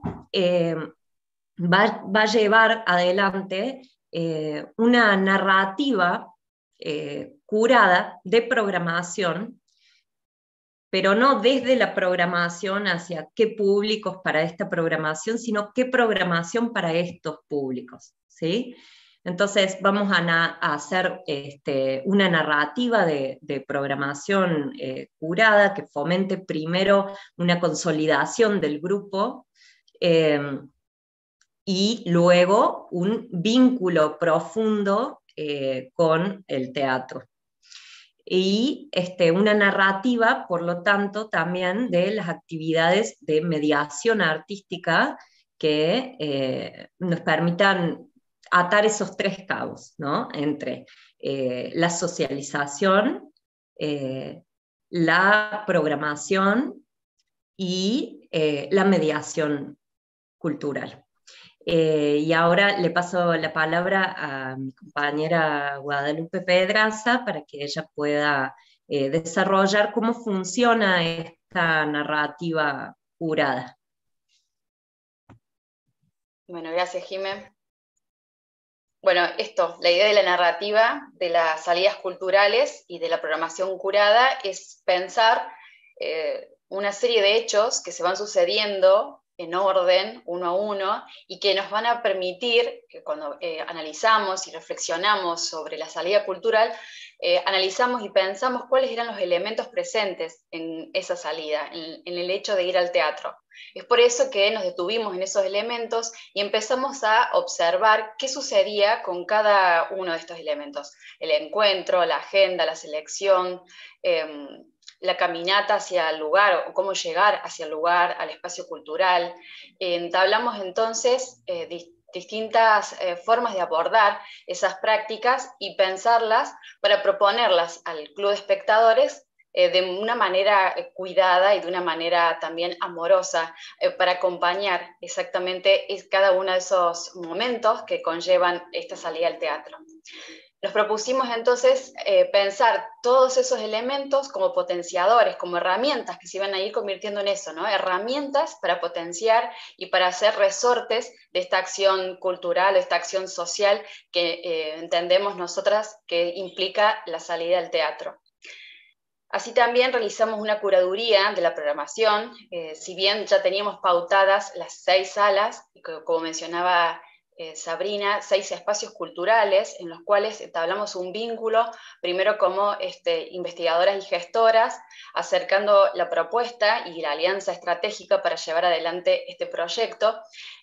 va a llevar adelante una narrativa curada de programación, pero no desde la programación hacia qué públicos para esta programación, sino qué programación para estos públicos, ¿sí? Entonces vamos a hacer una narrativa de programación curada que fomente primero una consolidación del grupo y luego un vínculo profundo con el teatro. Y una narrativa, por lo tanto, también de las actividades de mediación artística que nos permitan atar esos tres cabos, ¿no? Entre la socialización, la programación y la mediación cultural. Y ahora le paso la palabra a mi compañera Guadalupe Pedraza para que ella pueda desarrollar cómo funciona esta narrativa jurada. Bueno, gracias, Jimé. Bueno, la idea de la narrativa, de las salidas culturales y de la programación curada es pensar una serie de hechos que se van sucediendo en orden, uno a uno, y que nos van a permitir, que cuando analizamos y reflexionamos sobre la salida cultural, analizamos y pensamos cuáles eran los elementos presentes en esa salida, en el hecho de ir al teatro. Es por eso que nos detuvimos en esos elementos y empezamos a observar qué sucedía con cada uno de estos elementos. El encuentro, la agenda, la selección, la caminata hacia el lugar, o cómo llegar hacia el lugar, al espacio cultural. Entablamos entonces distintas formas de abordar esas prácticas y pensarlas para proponerlas al club de espectadores de una manera cuidada y de una manera también amorosa, para acompañar exactamente cada uno de esos momentos que conllevan esta salida al teatro. Nos propusimos entonces pensar todos esos elementos como potenciadores, como herramientas que se iban a ir convirtiendo en eso, ¿no? Herramientas para potenciar y para hacer resortes de esta acción cultural, de esta acción social que entendemos nosotras que implica la salida al teatro. Así también realizamos una curaduría de la programación, si bien ya teníamos pautadas las 6 salas, como mencionaba Sabrina, 6 espacios culturales en los cuales entablamos un vínculo, primero como investigadoras y gestoras, acercando la propuesta y la alianza estratégica para llevar adelante este proyecto,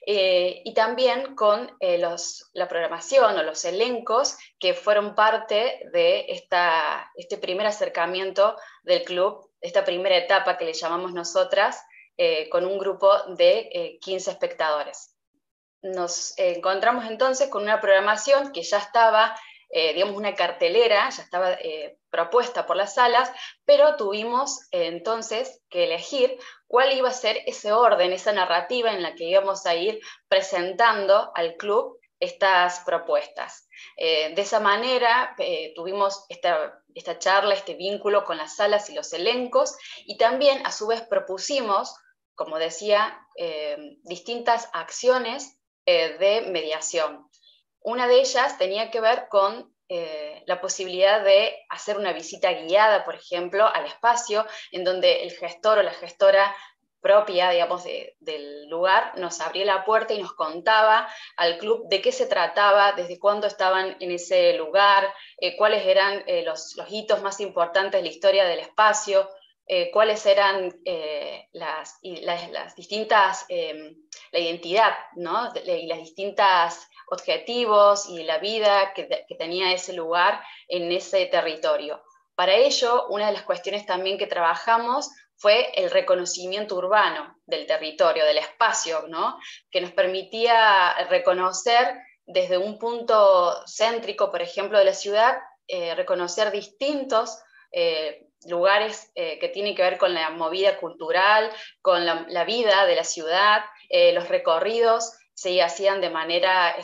y también con la programación o los elencos que fueron parte de este primer acercamiento del club, esta primera etapa que le llamamos nosotras, con un grupo de 15 espectadores. Nos encontramos entonces con una programación que ya estaba, digamos, una cartelera, ya estaba propuesta por las salas, pero tuvimos entonces que elegir cuál iba a ser ese orden, esa narrativa en la que íbamos a ir presentando al club estas propuestas. De esa manera tuvimos esta charla, este vínculo con las salas y los elencos, y también a su vez propusimos, como decía, distintas acciones de mediación. Una de ellas tenía que ver con la posibilidad de hacer una visita guiada, por ejemplo, al espacio, en donde el gestor o la gestora propia, digamos, del lugar, nos abría la puerta y nos contaba al club de qué se trataba, desde cuándo estaban en ese lugar, cuáles eran los hitos más importantes de la historia del espacio, cuáles eran las distintas, la identidad, ¿no? Y las distintas objetivos y la vida que tenía ese lugar en ese territorio. Para ello, una de las cuestiones también que trabajamos fue el reconocimiento urbano del territorio, del espacio, ¿no? Que nos permitía reconocer desde un punto céntrico, por ejemplo, de la ciudad, reconocer distintos lugares que tienen que ver con la movida cultural, con la vida de la ciudad. Los recorridos se hacían de manera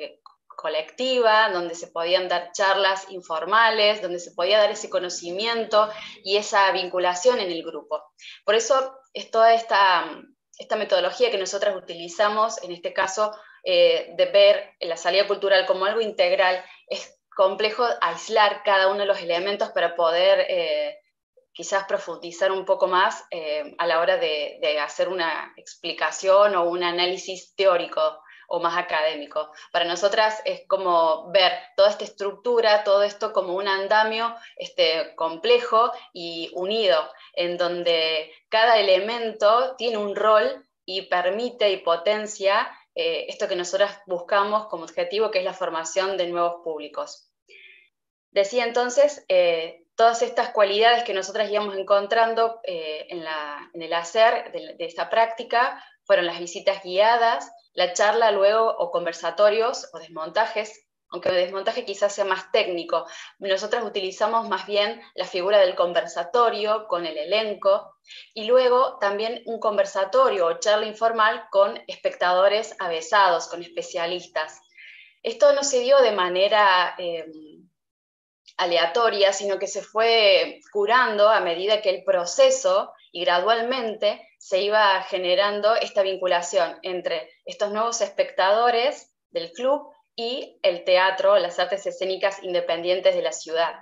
colectiva, donde se podían dar charlas informales, donde se podía dar ese conocimiento y esa vinculación en el grupo. Por eso es toda esta metodología que nosotras utilizamos, en este caso, de ver la salida cultural como algo integral. Es complejo aislar cada uno de los elementos para poder quizás profundizar un poco más a la hora de hacer una explicación o un análisis teórico o más académico. Para nosotras es como ver toda esta estructura, todo esto como un andamio complejo y unido, en donde cada elemento tiene un rol y permite y potencia esto que nosotras buscamos como objetivo, que es la formación de nuevos públicos. Decía entonces, todas estas cualidades que nosotras íbamos encontrando en el hacer de esta práctica fueron las visitas guiadas, la charla luego o conversatorios o desmontajes, aunque el desmontaje quizás sea más técnico. Nosotras utilizamos más bien la figura del conversatorio con el elenco, y luego también un conversatorio o charla informal con espectadores avesados, con especialistas. Esto no se dio de manera aleatoria, sino que se fue curando a medida que el proceso y gradualmente se iba generando esta vinculación entre estos nuevos espectadores del club y el teatro, las artes escénicas independientes de la ciudad.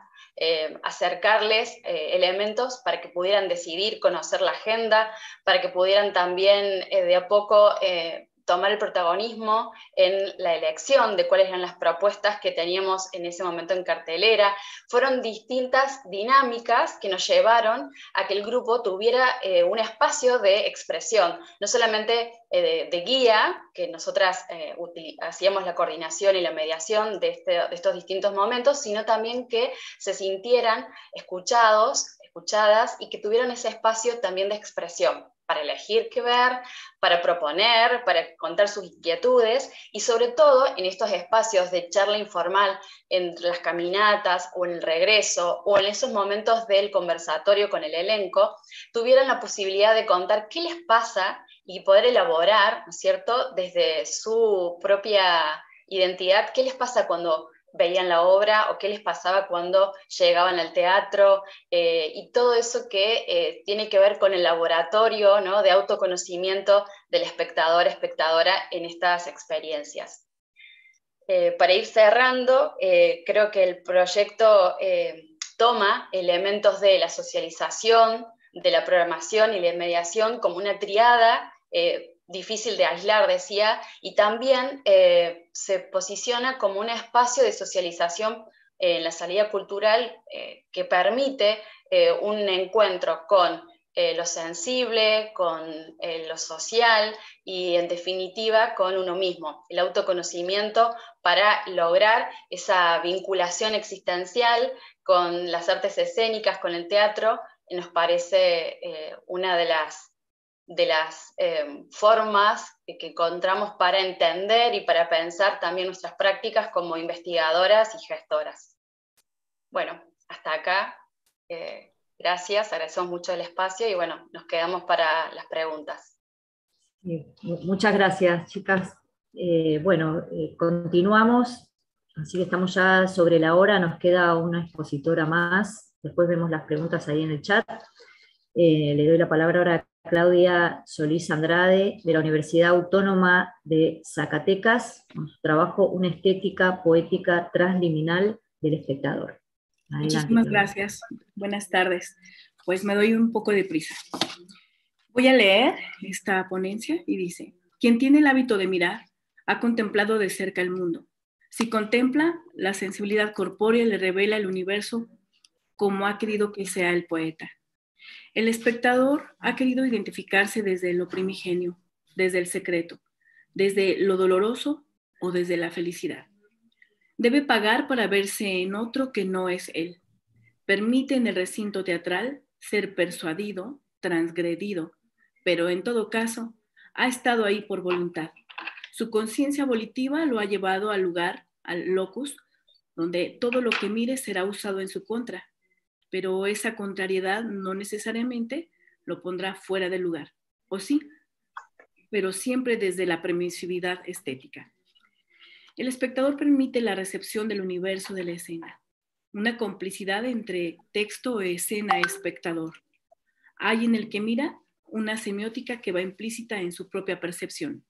Acercarles elementos para que pudieran decidir, conocer la agenda, para que pudieran también de a poco tomar el protagonismo en la elección de cuáles eran las propuestas que teníamos en ese momento en cartelera. Fueron distintas dinámicas que nos llevaron a que el grupo tuviera un espacio de expresión, no solamente de guía, que nosotras hacíamos la coordinación y la mediación de estos distintos momentos, sino también que se sintieran escuchados, escuchadas, y que tuvieran ese espacio también de expresión, para elegir qué ver, para proponer, para contar sus inquietudes, y sobre todo en estos espacios de charla informal, entre las caminatas o en el regreso, o en esos momentos del conversatorio con el elenco, tuvieran la posibilidad de contar qué les pasa y poder elaborar, ¿no es cierto?, desde su propia identidad, qué les pasa cuando veían la obra o qué les pasaba cuando llegaban al teatro, y todo eso que tiene que ver con el laboratorio, ¿no?, de autoconocimiento del espectador, espectadora en estas experiencias. Para ir cerrando, creo que el proyecto toma elementos de la socialización, de la programación y la mediación como una triada difícil de aislar, decía, y también se posiciona como un espacio de socialización en la salida cultural que permite un encuentro con lo sensible, con lo social y, en definitiva, con uno mismo, el autoconocimiento para lograr esa vinculación existencial con las artes escénicas, con el teatro. Nos parece una de las formas que encontramos para entender y para pensar también nuestras prácticas como investigadoras y gestoras. Bueno, hasta acá. Gracias, agradecemos mucho el espacio y bueno, nos quedamos para las preguntas. Muchas gracias, chicas. Continuamos, así que estamos ya sobre la hora, nos queda una expositora más, después vemos las preguntas ahí en el chat. Le doy la palabra ahora a Claudia Solís Andrade, de la Universidad Autónoma de Zacatecas, con su trabajo Una estética poética transliminal del espectador. Adelante, Muchísimas Claudia. gracias. Buenas tardes. Pues me doy un poco de prisa. Voy a leer esta ponencia y dice: quien tiene el hábito de mirar ha contemplado de cerca el mundo. Si contempla, la sensibilidad corpórea le revela el universo como ha querido que sea el poeta. El espectador ha querido identificarse desde lo primigenio, desde el secreto, desde lo doloroso o desde la felicidad. Debe pagar para verse en otro que no es él. Permite en el recinto teatral ser persuadido, transgredido, pero en todo caso ha estado ahí por voluntad. Su conciencia volitiva lo ha llevado al lugar, al locus, donde todo lo que mire será usado en su contra, pero esa contrariedad no necesariamente lo pondrá fuera del lugar, ¿o sí? Pero siempre desde la permisividad estética. El espectador permite la recepción del universo de la escena, una complicidad entre texto, escena, espectador. Hay en el que mira una semiótica que va implícita en su propia percepción.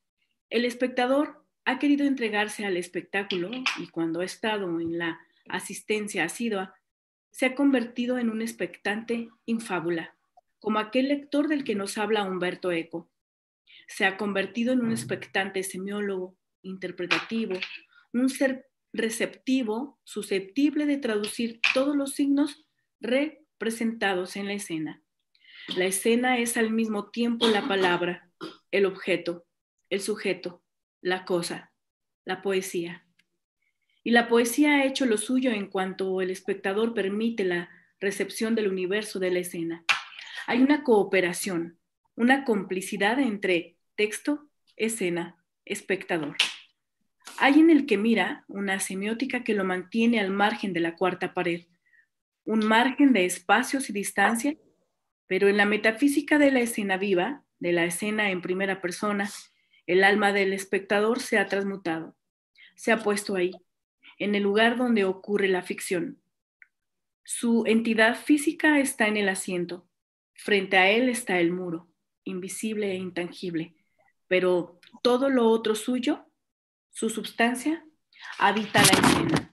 El espectador ha querido entregarse al espectáculo y cuando ha estado en la asistencia asidua, se ha convertido en un expectante infábula, como aquel lector del que nos habla Umberto Eco. Se ha convertido en un expectante semiólogo, interpretativo, un ser receptivo, susceptible de traducir todos los signos representados en la escena. La escena es al mismo tiempo la palabra, el objeto, el sujeto, la cosa, la poesía. Y la poesía ha hecho lo suyo en cuanto el espectador permite la recepción del universo de la escena. Hay una cooperación, una complicidad entre texto, escena, espectador. Hay en el que mira una semiótica que lo mantiene al margen de la cuarta pared, un margen de espacios y distancia, pero en la metafísica de la escena viva, de la escena en primera persona, el alma del espectador se ha transmutado, se ha puesto ahí, en el lugar donde ocurre la ficción, Su entidad física está en el asiento. Frente a él está el muro, invisible e intangible, pero todo lo otro suyo, su substancia, habita la escena.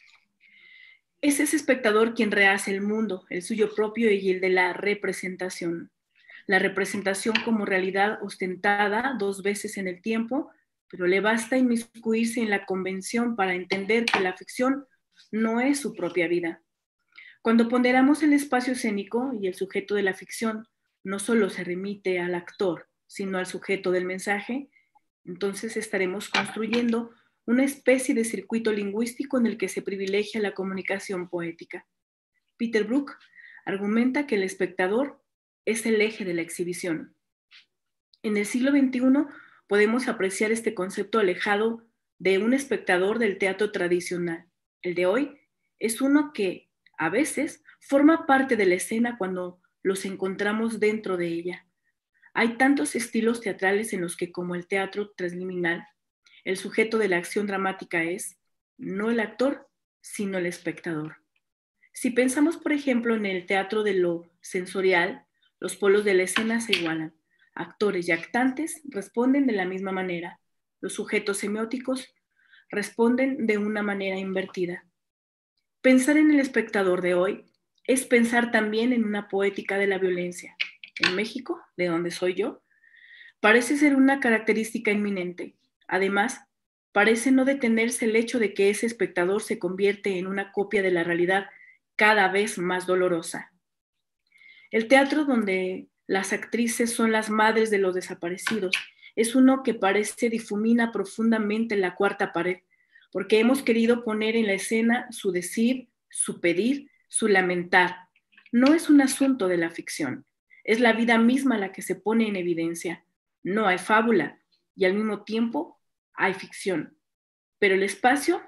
Es ese espectador quien rehace el mundo, el suyo propio y el de la representación. La representación como realidad ostentada 2 veces en el tiempo, pero le basta inmiscuirse en la convención para entender que la ficción no es su propia vida. Cuando ponderamos el espacio escénico y el sujeto de la ficción no solo se remite al actor, sino al sujeto del mensaje, entonces estaremos construyendo una especie de circuito lingüístico en el que se privilegia la comunicación poética. Peter Brook argumenta que el espectador es el eje de la exhibición. En el siglo XXI podemos apreciar este concepto alejado de un espectador del teatro tradicional. El de hoy es uno que, a veces, forma parte de la escena cuando los encontramos dentro de ella. Hay tantos estilos teatrales en los que, como el teatro transliminal, el sujeto de la acción dramática es, no el actor, sino el espectador. Si pensamos, por ejemplo, en el teatro de lo sensorial, los polos de la escena se igualan. Actores y actantes responden de la misma manera. Los sujetos semióticos responden de una manera invertida. Pensar en el espectador de hoy es pensar también en una poética de la violencia. En México, de donde soy yo, parece ser una característica inminente. Además, parece no detenerse el hecho de que ese espectador se convierte en una copia de la realidad cada vez más dolorosa. El teatro donde las actrices son las madres de los desaparecidos es uno que parece difumina profundamente la cuarta pared, porque hemos querido poner en la escena su decir, su pedir, su lamentar. No es un asunto de la ficción, es la vida misma la que se pone en evidencia. No hay fábula y al mismo tiempo hay ficción, pero el espacio,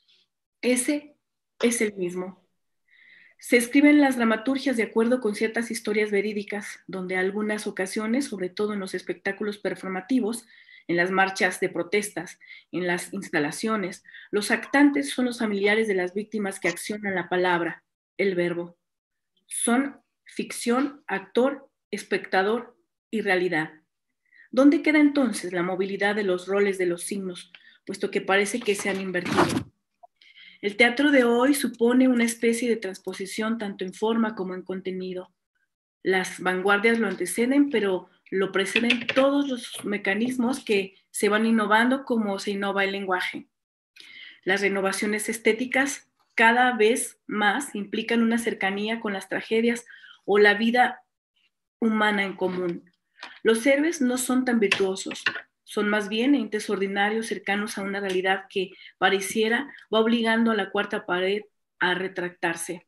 ese es el mismo. Se escriben las dramaturgias de acuerdo con ciertas historias verídicas, donde algunas ocasiones, sobre todo en los espectáculos performativos, en las marchas de protestas, en las instalaciones, los actantes son los familiares de las víctimas que accionan la palabra, el verbo. Son ficción, actor, espectador y realidad. ¿Dónde queda entonces la movilidad de los roles de los signos, puesto que parece que se han invertido? El teatro de hoy supone una especie de transposición tanto en forma como en contenido. Las vanguardias lo anteceden, pero lo preceden todos los mecanismos que se van innovando como se innova el lenguaje. Las renovaciones estéticas cada vez más implican una cercanía con las tragedias o la vida humana en común. Los héroes no son tan virtuosos, son más bien entes ordinarios cercanos a una realidad que pareciera va obligando a la cuarta pared a retractarse.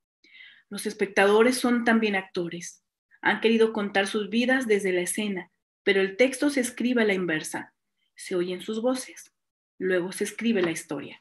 Los espectadores son también actores. Han querido contar sus vidas desde la escena, pero el texto se escribe a la inversa. Se oyen sus voces, luego se escribe la historia.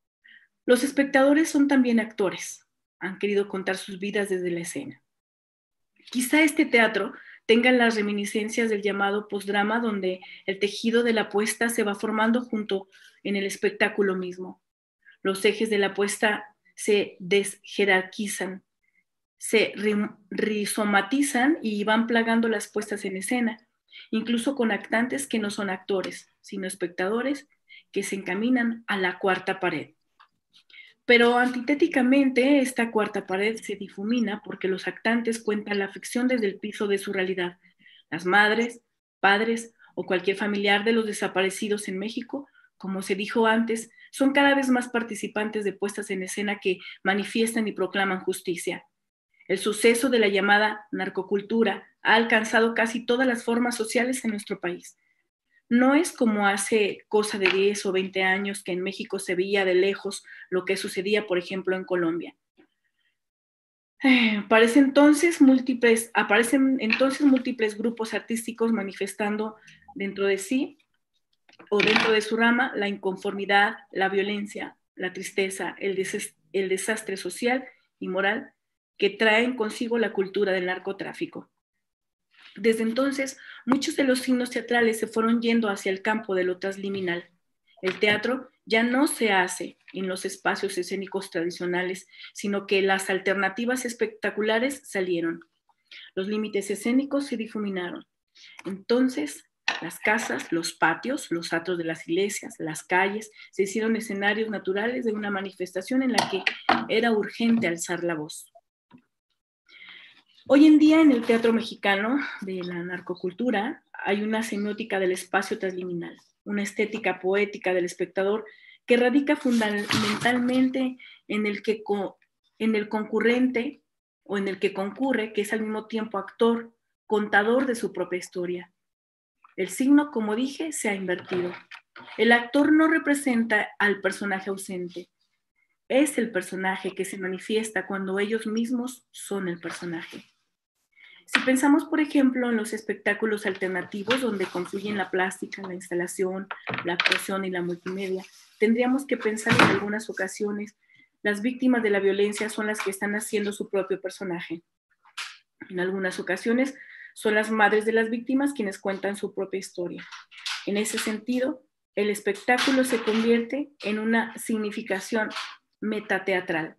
Los espectadores son también actores. Han querido contar sus vidas desde la escena. Quizá este teatro tenga las reminiscencias del llamado postdrama, donde el tejido de la puesta se va formando junto en el espectáculo mismo. Los ejes de la puesta se desjerarquizan, se rizomatizan y van plagando las puestas en escena, incluso con actantes que no son actores, sino espectadores que se encaminan a la cuarta pared. Pero antitéticamente, esta cuarta pared se difumina porque los actantes cuentan la ficción desde el piso de su realidad. Las madres, padres o cualquier familiar de los desaparecidos en México, como se dijo antes, son cada vez más participantes de puestas en escena que manifiestan y proclaman justicia. El suceso de la llamada narcocultura ha alcanzado casi todas las formas sociales en nuestro país. No es como hace cosa de 10 o 20 años que en México se veía de lejos lo que sucedía, por ejemplo, en Colombia. Aparecen entonces múltiples grupos artísticos manifestando dentro de sí o dentro de su rama la inconformidad, la violencia, la tristeza, el desastre social y moral que traen consigo la cultura del narcotráfico. Desde entonces, muchos de los signos teatrales se fueron yendo hacia el campo de lo transliminal. El teatro ya no se hace en los espacios escénicos tradicionales, sino que las alternativas espectaculares salieron. Los límites escénicos se difuminaron. Entonces, las casas, los patios, los atrios de las iglesias, las calles, se hicieron escenarios naturales de una manifestación en la que era urgente alzar la voz. Hoy en día en el teatro mexicano de la narcocultura hay una semiótica del espacio transliminal, una estética poética del espectador que radica fundamentalmente en el concurrente o en el que concurre, que es al mismo tiempo actor, contador de su propia historia. El signo, como dije, se ha invertido. El actor no representa al personaje ausente, es el personaje que se manifiesta cuando ellos mismos son el personaje. Si pensamos, por ejemplo, en los espectáculos alternativos donde confluyen la plástica, la instalación, la actuación y la multimedia, tendríamos que pensar en algunas ocasiones las víctimas de la violencia son las que están haciendo su propio personaje. En algunas ocasiones son las madres de las víctimas quienes cuentan su propia historia. En ese sentido, el espectáculo se convierte en una significación metateatral.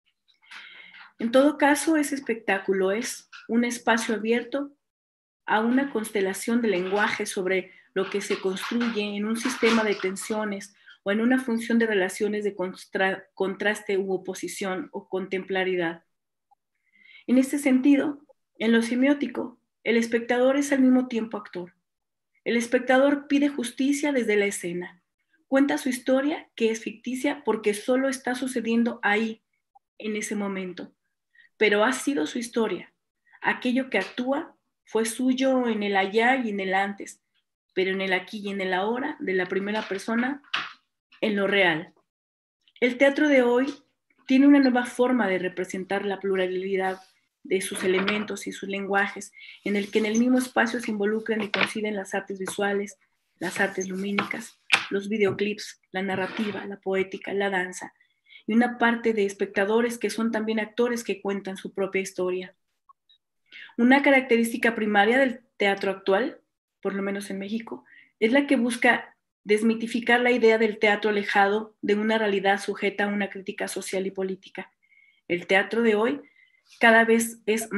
En todo caso, ese espectáculo es un espacio abierto a una constelación de lenguaje sobre lo que se construye en un sistema de tensiones o en una función de relaciones de contraste u oposición o contemplaridad. En este sentido, en lo semiótico, el espectador es al mismo tiempo actor. El espectador pide justicia desde la escena. Cuenta su historia, que es ficticia porque solo está sucediendo ahí, en ese momento. Pero ha sido su historia. Aquello que actúa fue suyo en el allá y en el antes, pero en el aquí y en el ahora, de la primera persona, en lo real. El teatro de hoy tiene una nueva forma de representar la pluralidad de sus elementos y sus lenguajes, en el que en el mismo espacio se involucran y coinciden las artes visuales, las artes lumínicas, los videoclips, la narrativa, la poética, la danza, y una parte de espectadores que son también actores que cuentan su propia historia. Una característica primaria del teatro actual, por lo menos en México, es la que busca desmitificar la idea del teatro alejado de una realidad sujeta a una crítica social y política. El teatro de hoy cada vez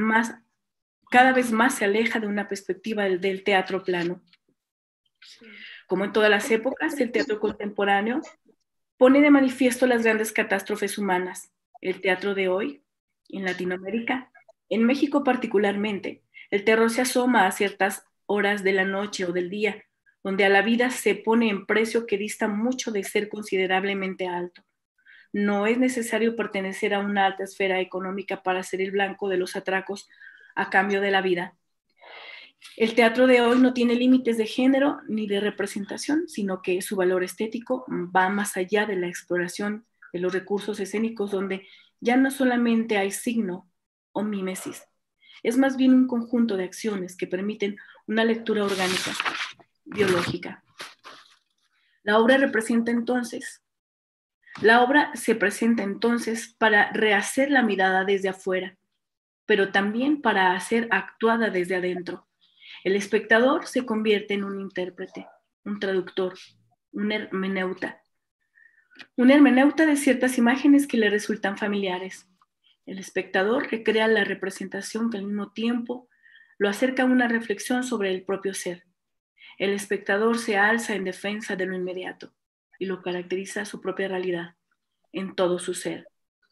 más se aleja de una perspectiva del teatro plano. Como en todas las épocas, el teatro contemporáneo pone de manifiesto las grandes catástrofes humanas. El teatro de hoy, en Latinoamérica, en México particularmente, el terror se asoma a ciertas horas de la noche o del día, donde a la vida se pone en precio que dista mucho de ser considerablemente alto. No es necesario pertenecer a una alta esfera económica para ser el blanco de los atracos a cambio de la vida. El teatro de hoy no tiene límites de género ni de representación, sino que su valor estético va más allá de la exploración de los recursos escénicos, donde ya no solamente hay signo o mímesis, es más bien un conjunto de acciones que permiten una lectura orgánica, biológica. La obra se presenta entonces para rehacer la mirada desde afuera, pero también para ser actuada desde adentro. El espectador se convierte en un intérprete, un traductor, un hermeneuta de ciertas imágenes que le resultan familiares. El espectador recrea la representación que al mismo tiempo lo acerca a una reflexión sobre el propio ser. El espectador se alza en defensa de lo inmediato y lo caracteriza su propia realidad en todo su ser.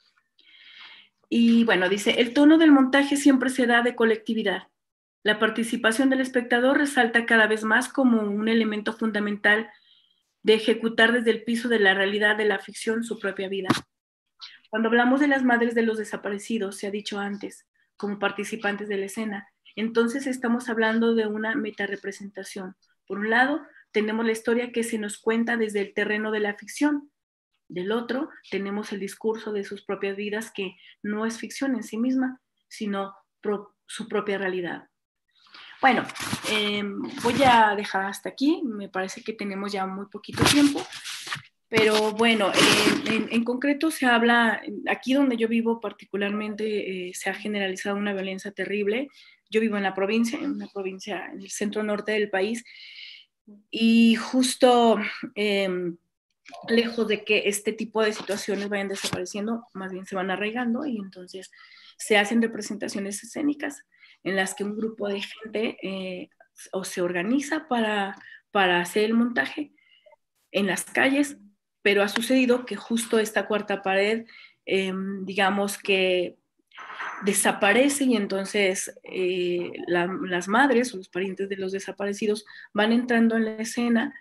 Y bueno, dice, el tono del montaje siempre se da de colectividad. La participación del espectador resalta cada vez más como un elemento fundamental de ejecutar desde el piso de la realidad de la ficción su propia vida. Cuando hablamos de las madres de los desaparecidos, se ha dicho antes, como participantes de la escena, entonces estamos hablando de una metarepresentación. Por un lado, tenemos la historia que se nos cuenta desde el terreno de la ficción. Del otro, tenemos el discurso de sus propias vidas que no es ficción en sí misma, sino su propia realidad. Bueno, voy a dejar hasta aquí. Me parece que tenemos ya muy poquito tiempo. Pero bueno, en concreto se habla, aquí donde yo vivo particularmente, se ha generalizado una violencia terrible. Yo vivo en una provincia en el centro norte del país, y justo lejos de que este tipo de situaciones vayan desapareciendo, más bien se van arraigando, y entonces se hacen representaciones escénicas en las que un grupo de gente o se organiza para hacer el montaje en las calles, pero ha sucedido que justo esta cuarta pared, digamos que desaparece, y entonces las madres o los parientes de los desaparecidos van entrando en la escena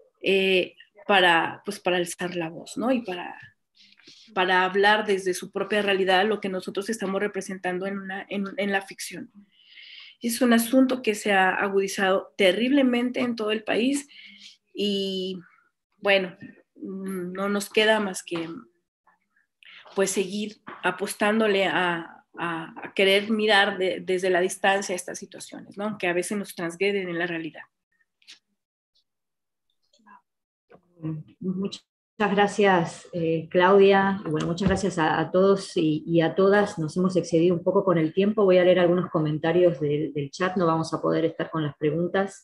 para alzar la voz, ¿no? Y para hablar desde su propia realidad lo que nosotros estamos representando en la ficción. Es un asunto que se ha agudizado terriblemente en todo el país, y bueno, no nos queda más que pues seguir apostándole a querer mirar desde la distancia estas situaciones, ¿no? Que a veces nos transgreden en la realidad. Muchas gracias, Claudia. Bueno, muchas gracias a todos y a todas. Nos hemos excedido un poco con el tiempo. Voy a leer algunos comentarios del chat. No vamos a poder estar con las preguntas.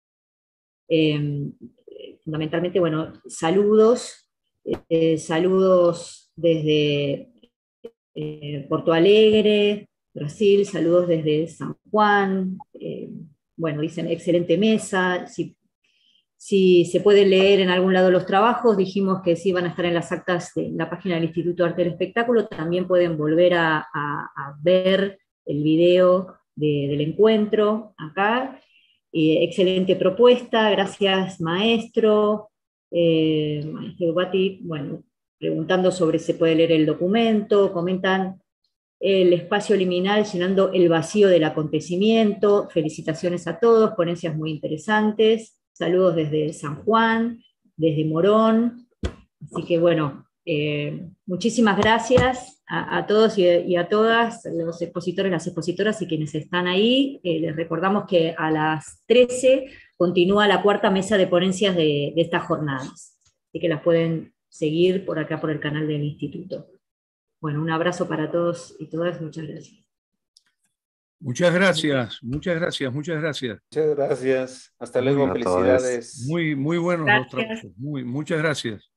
Fundamentalmente, bueno, saludos. Saludos desde Porto Alegre, Brasil. Saludos desde San Juan. Bueno, dicen excelente mesa. Si se puede leer en algún lado los trabajos, dijimos que sí van a estar en las actas de la página del Instituto de Arte del Espectáculo. También pueden volver a ver el video del encuentro acá. Excelente propuesta, gracias maestro. Maestro Bati, bueno, preguntando sobre si se puede leer el documento, comentan el espacio liminal llenando el vacío del acontecimiento. Felicitaciones a todos, ponencias muy interesantes. Saludos desde San Juan, desde Morón. Así que bueno, muchísimas gracias a todos y a todas, los expositores, las expositoras y quienes están ahí. Les recordamos que a las 13 continúa la cuarta mesa de ponencias de estas jornadas. Así que las pueden seguir por acá por el canal del Instituto. Bueno, un abrazo para todos y todas. Muchas gracias. Muchas gracias, muchas gracias, muchas gracias. Muchas gracias. Hasta luego, felicidades. Muy buenos los trabajos. Muchas gracias.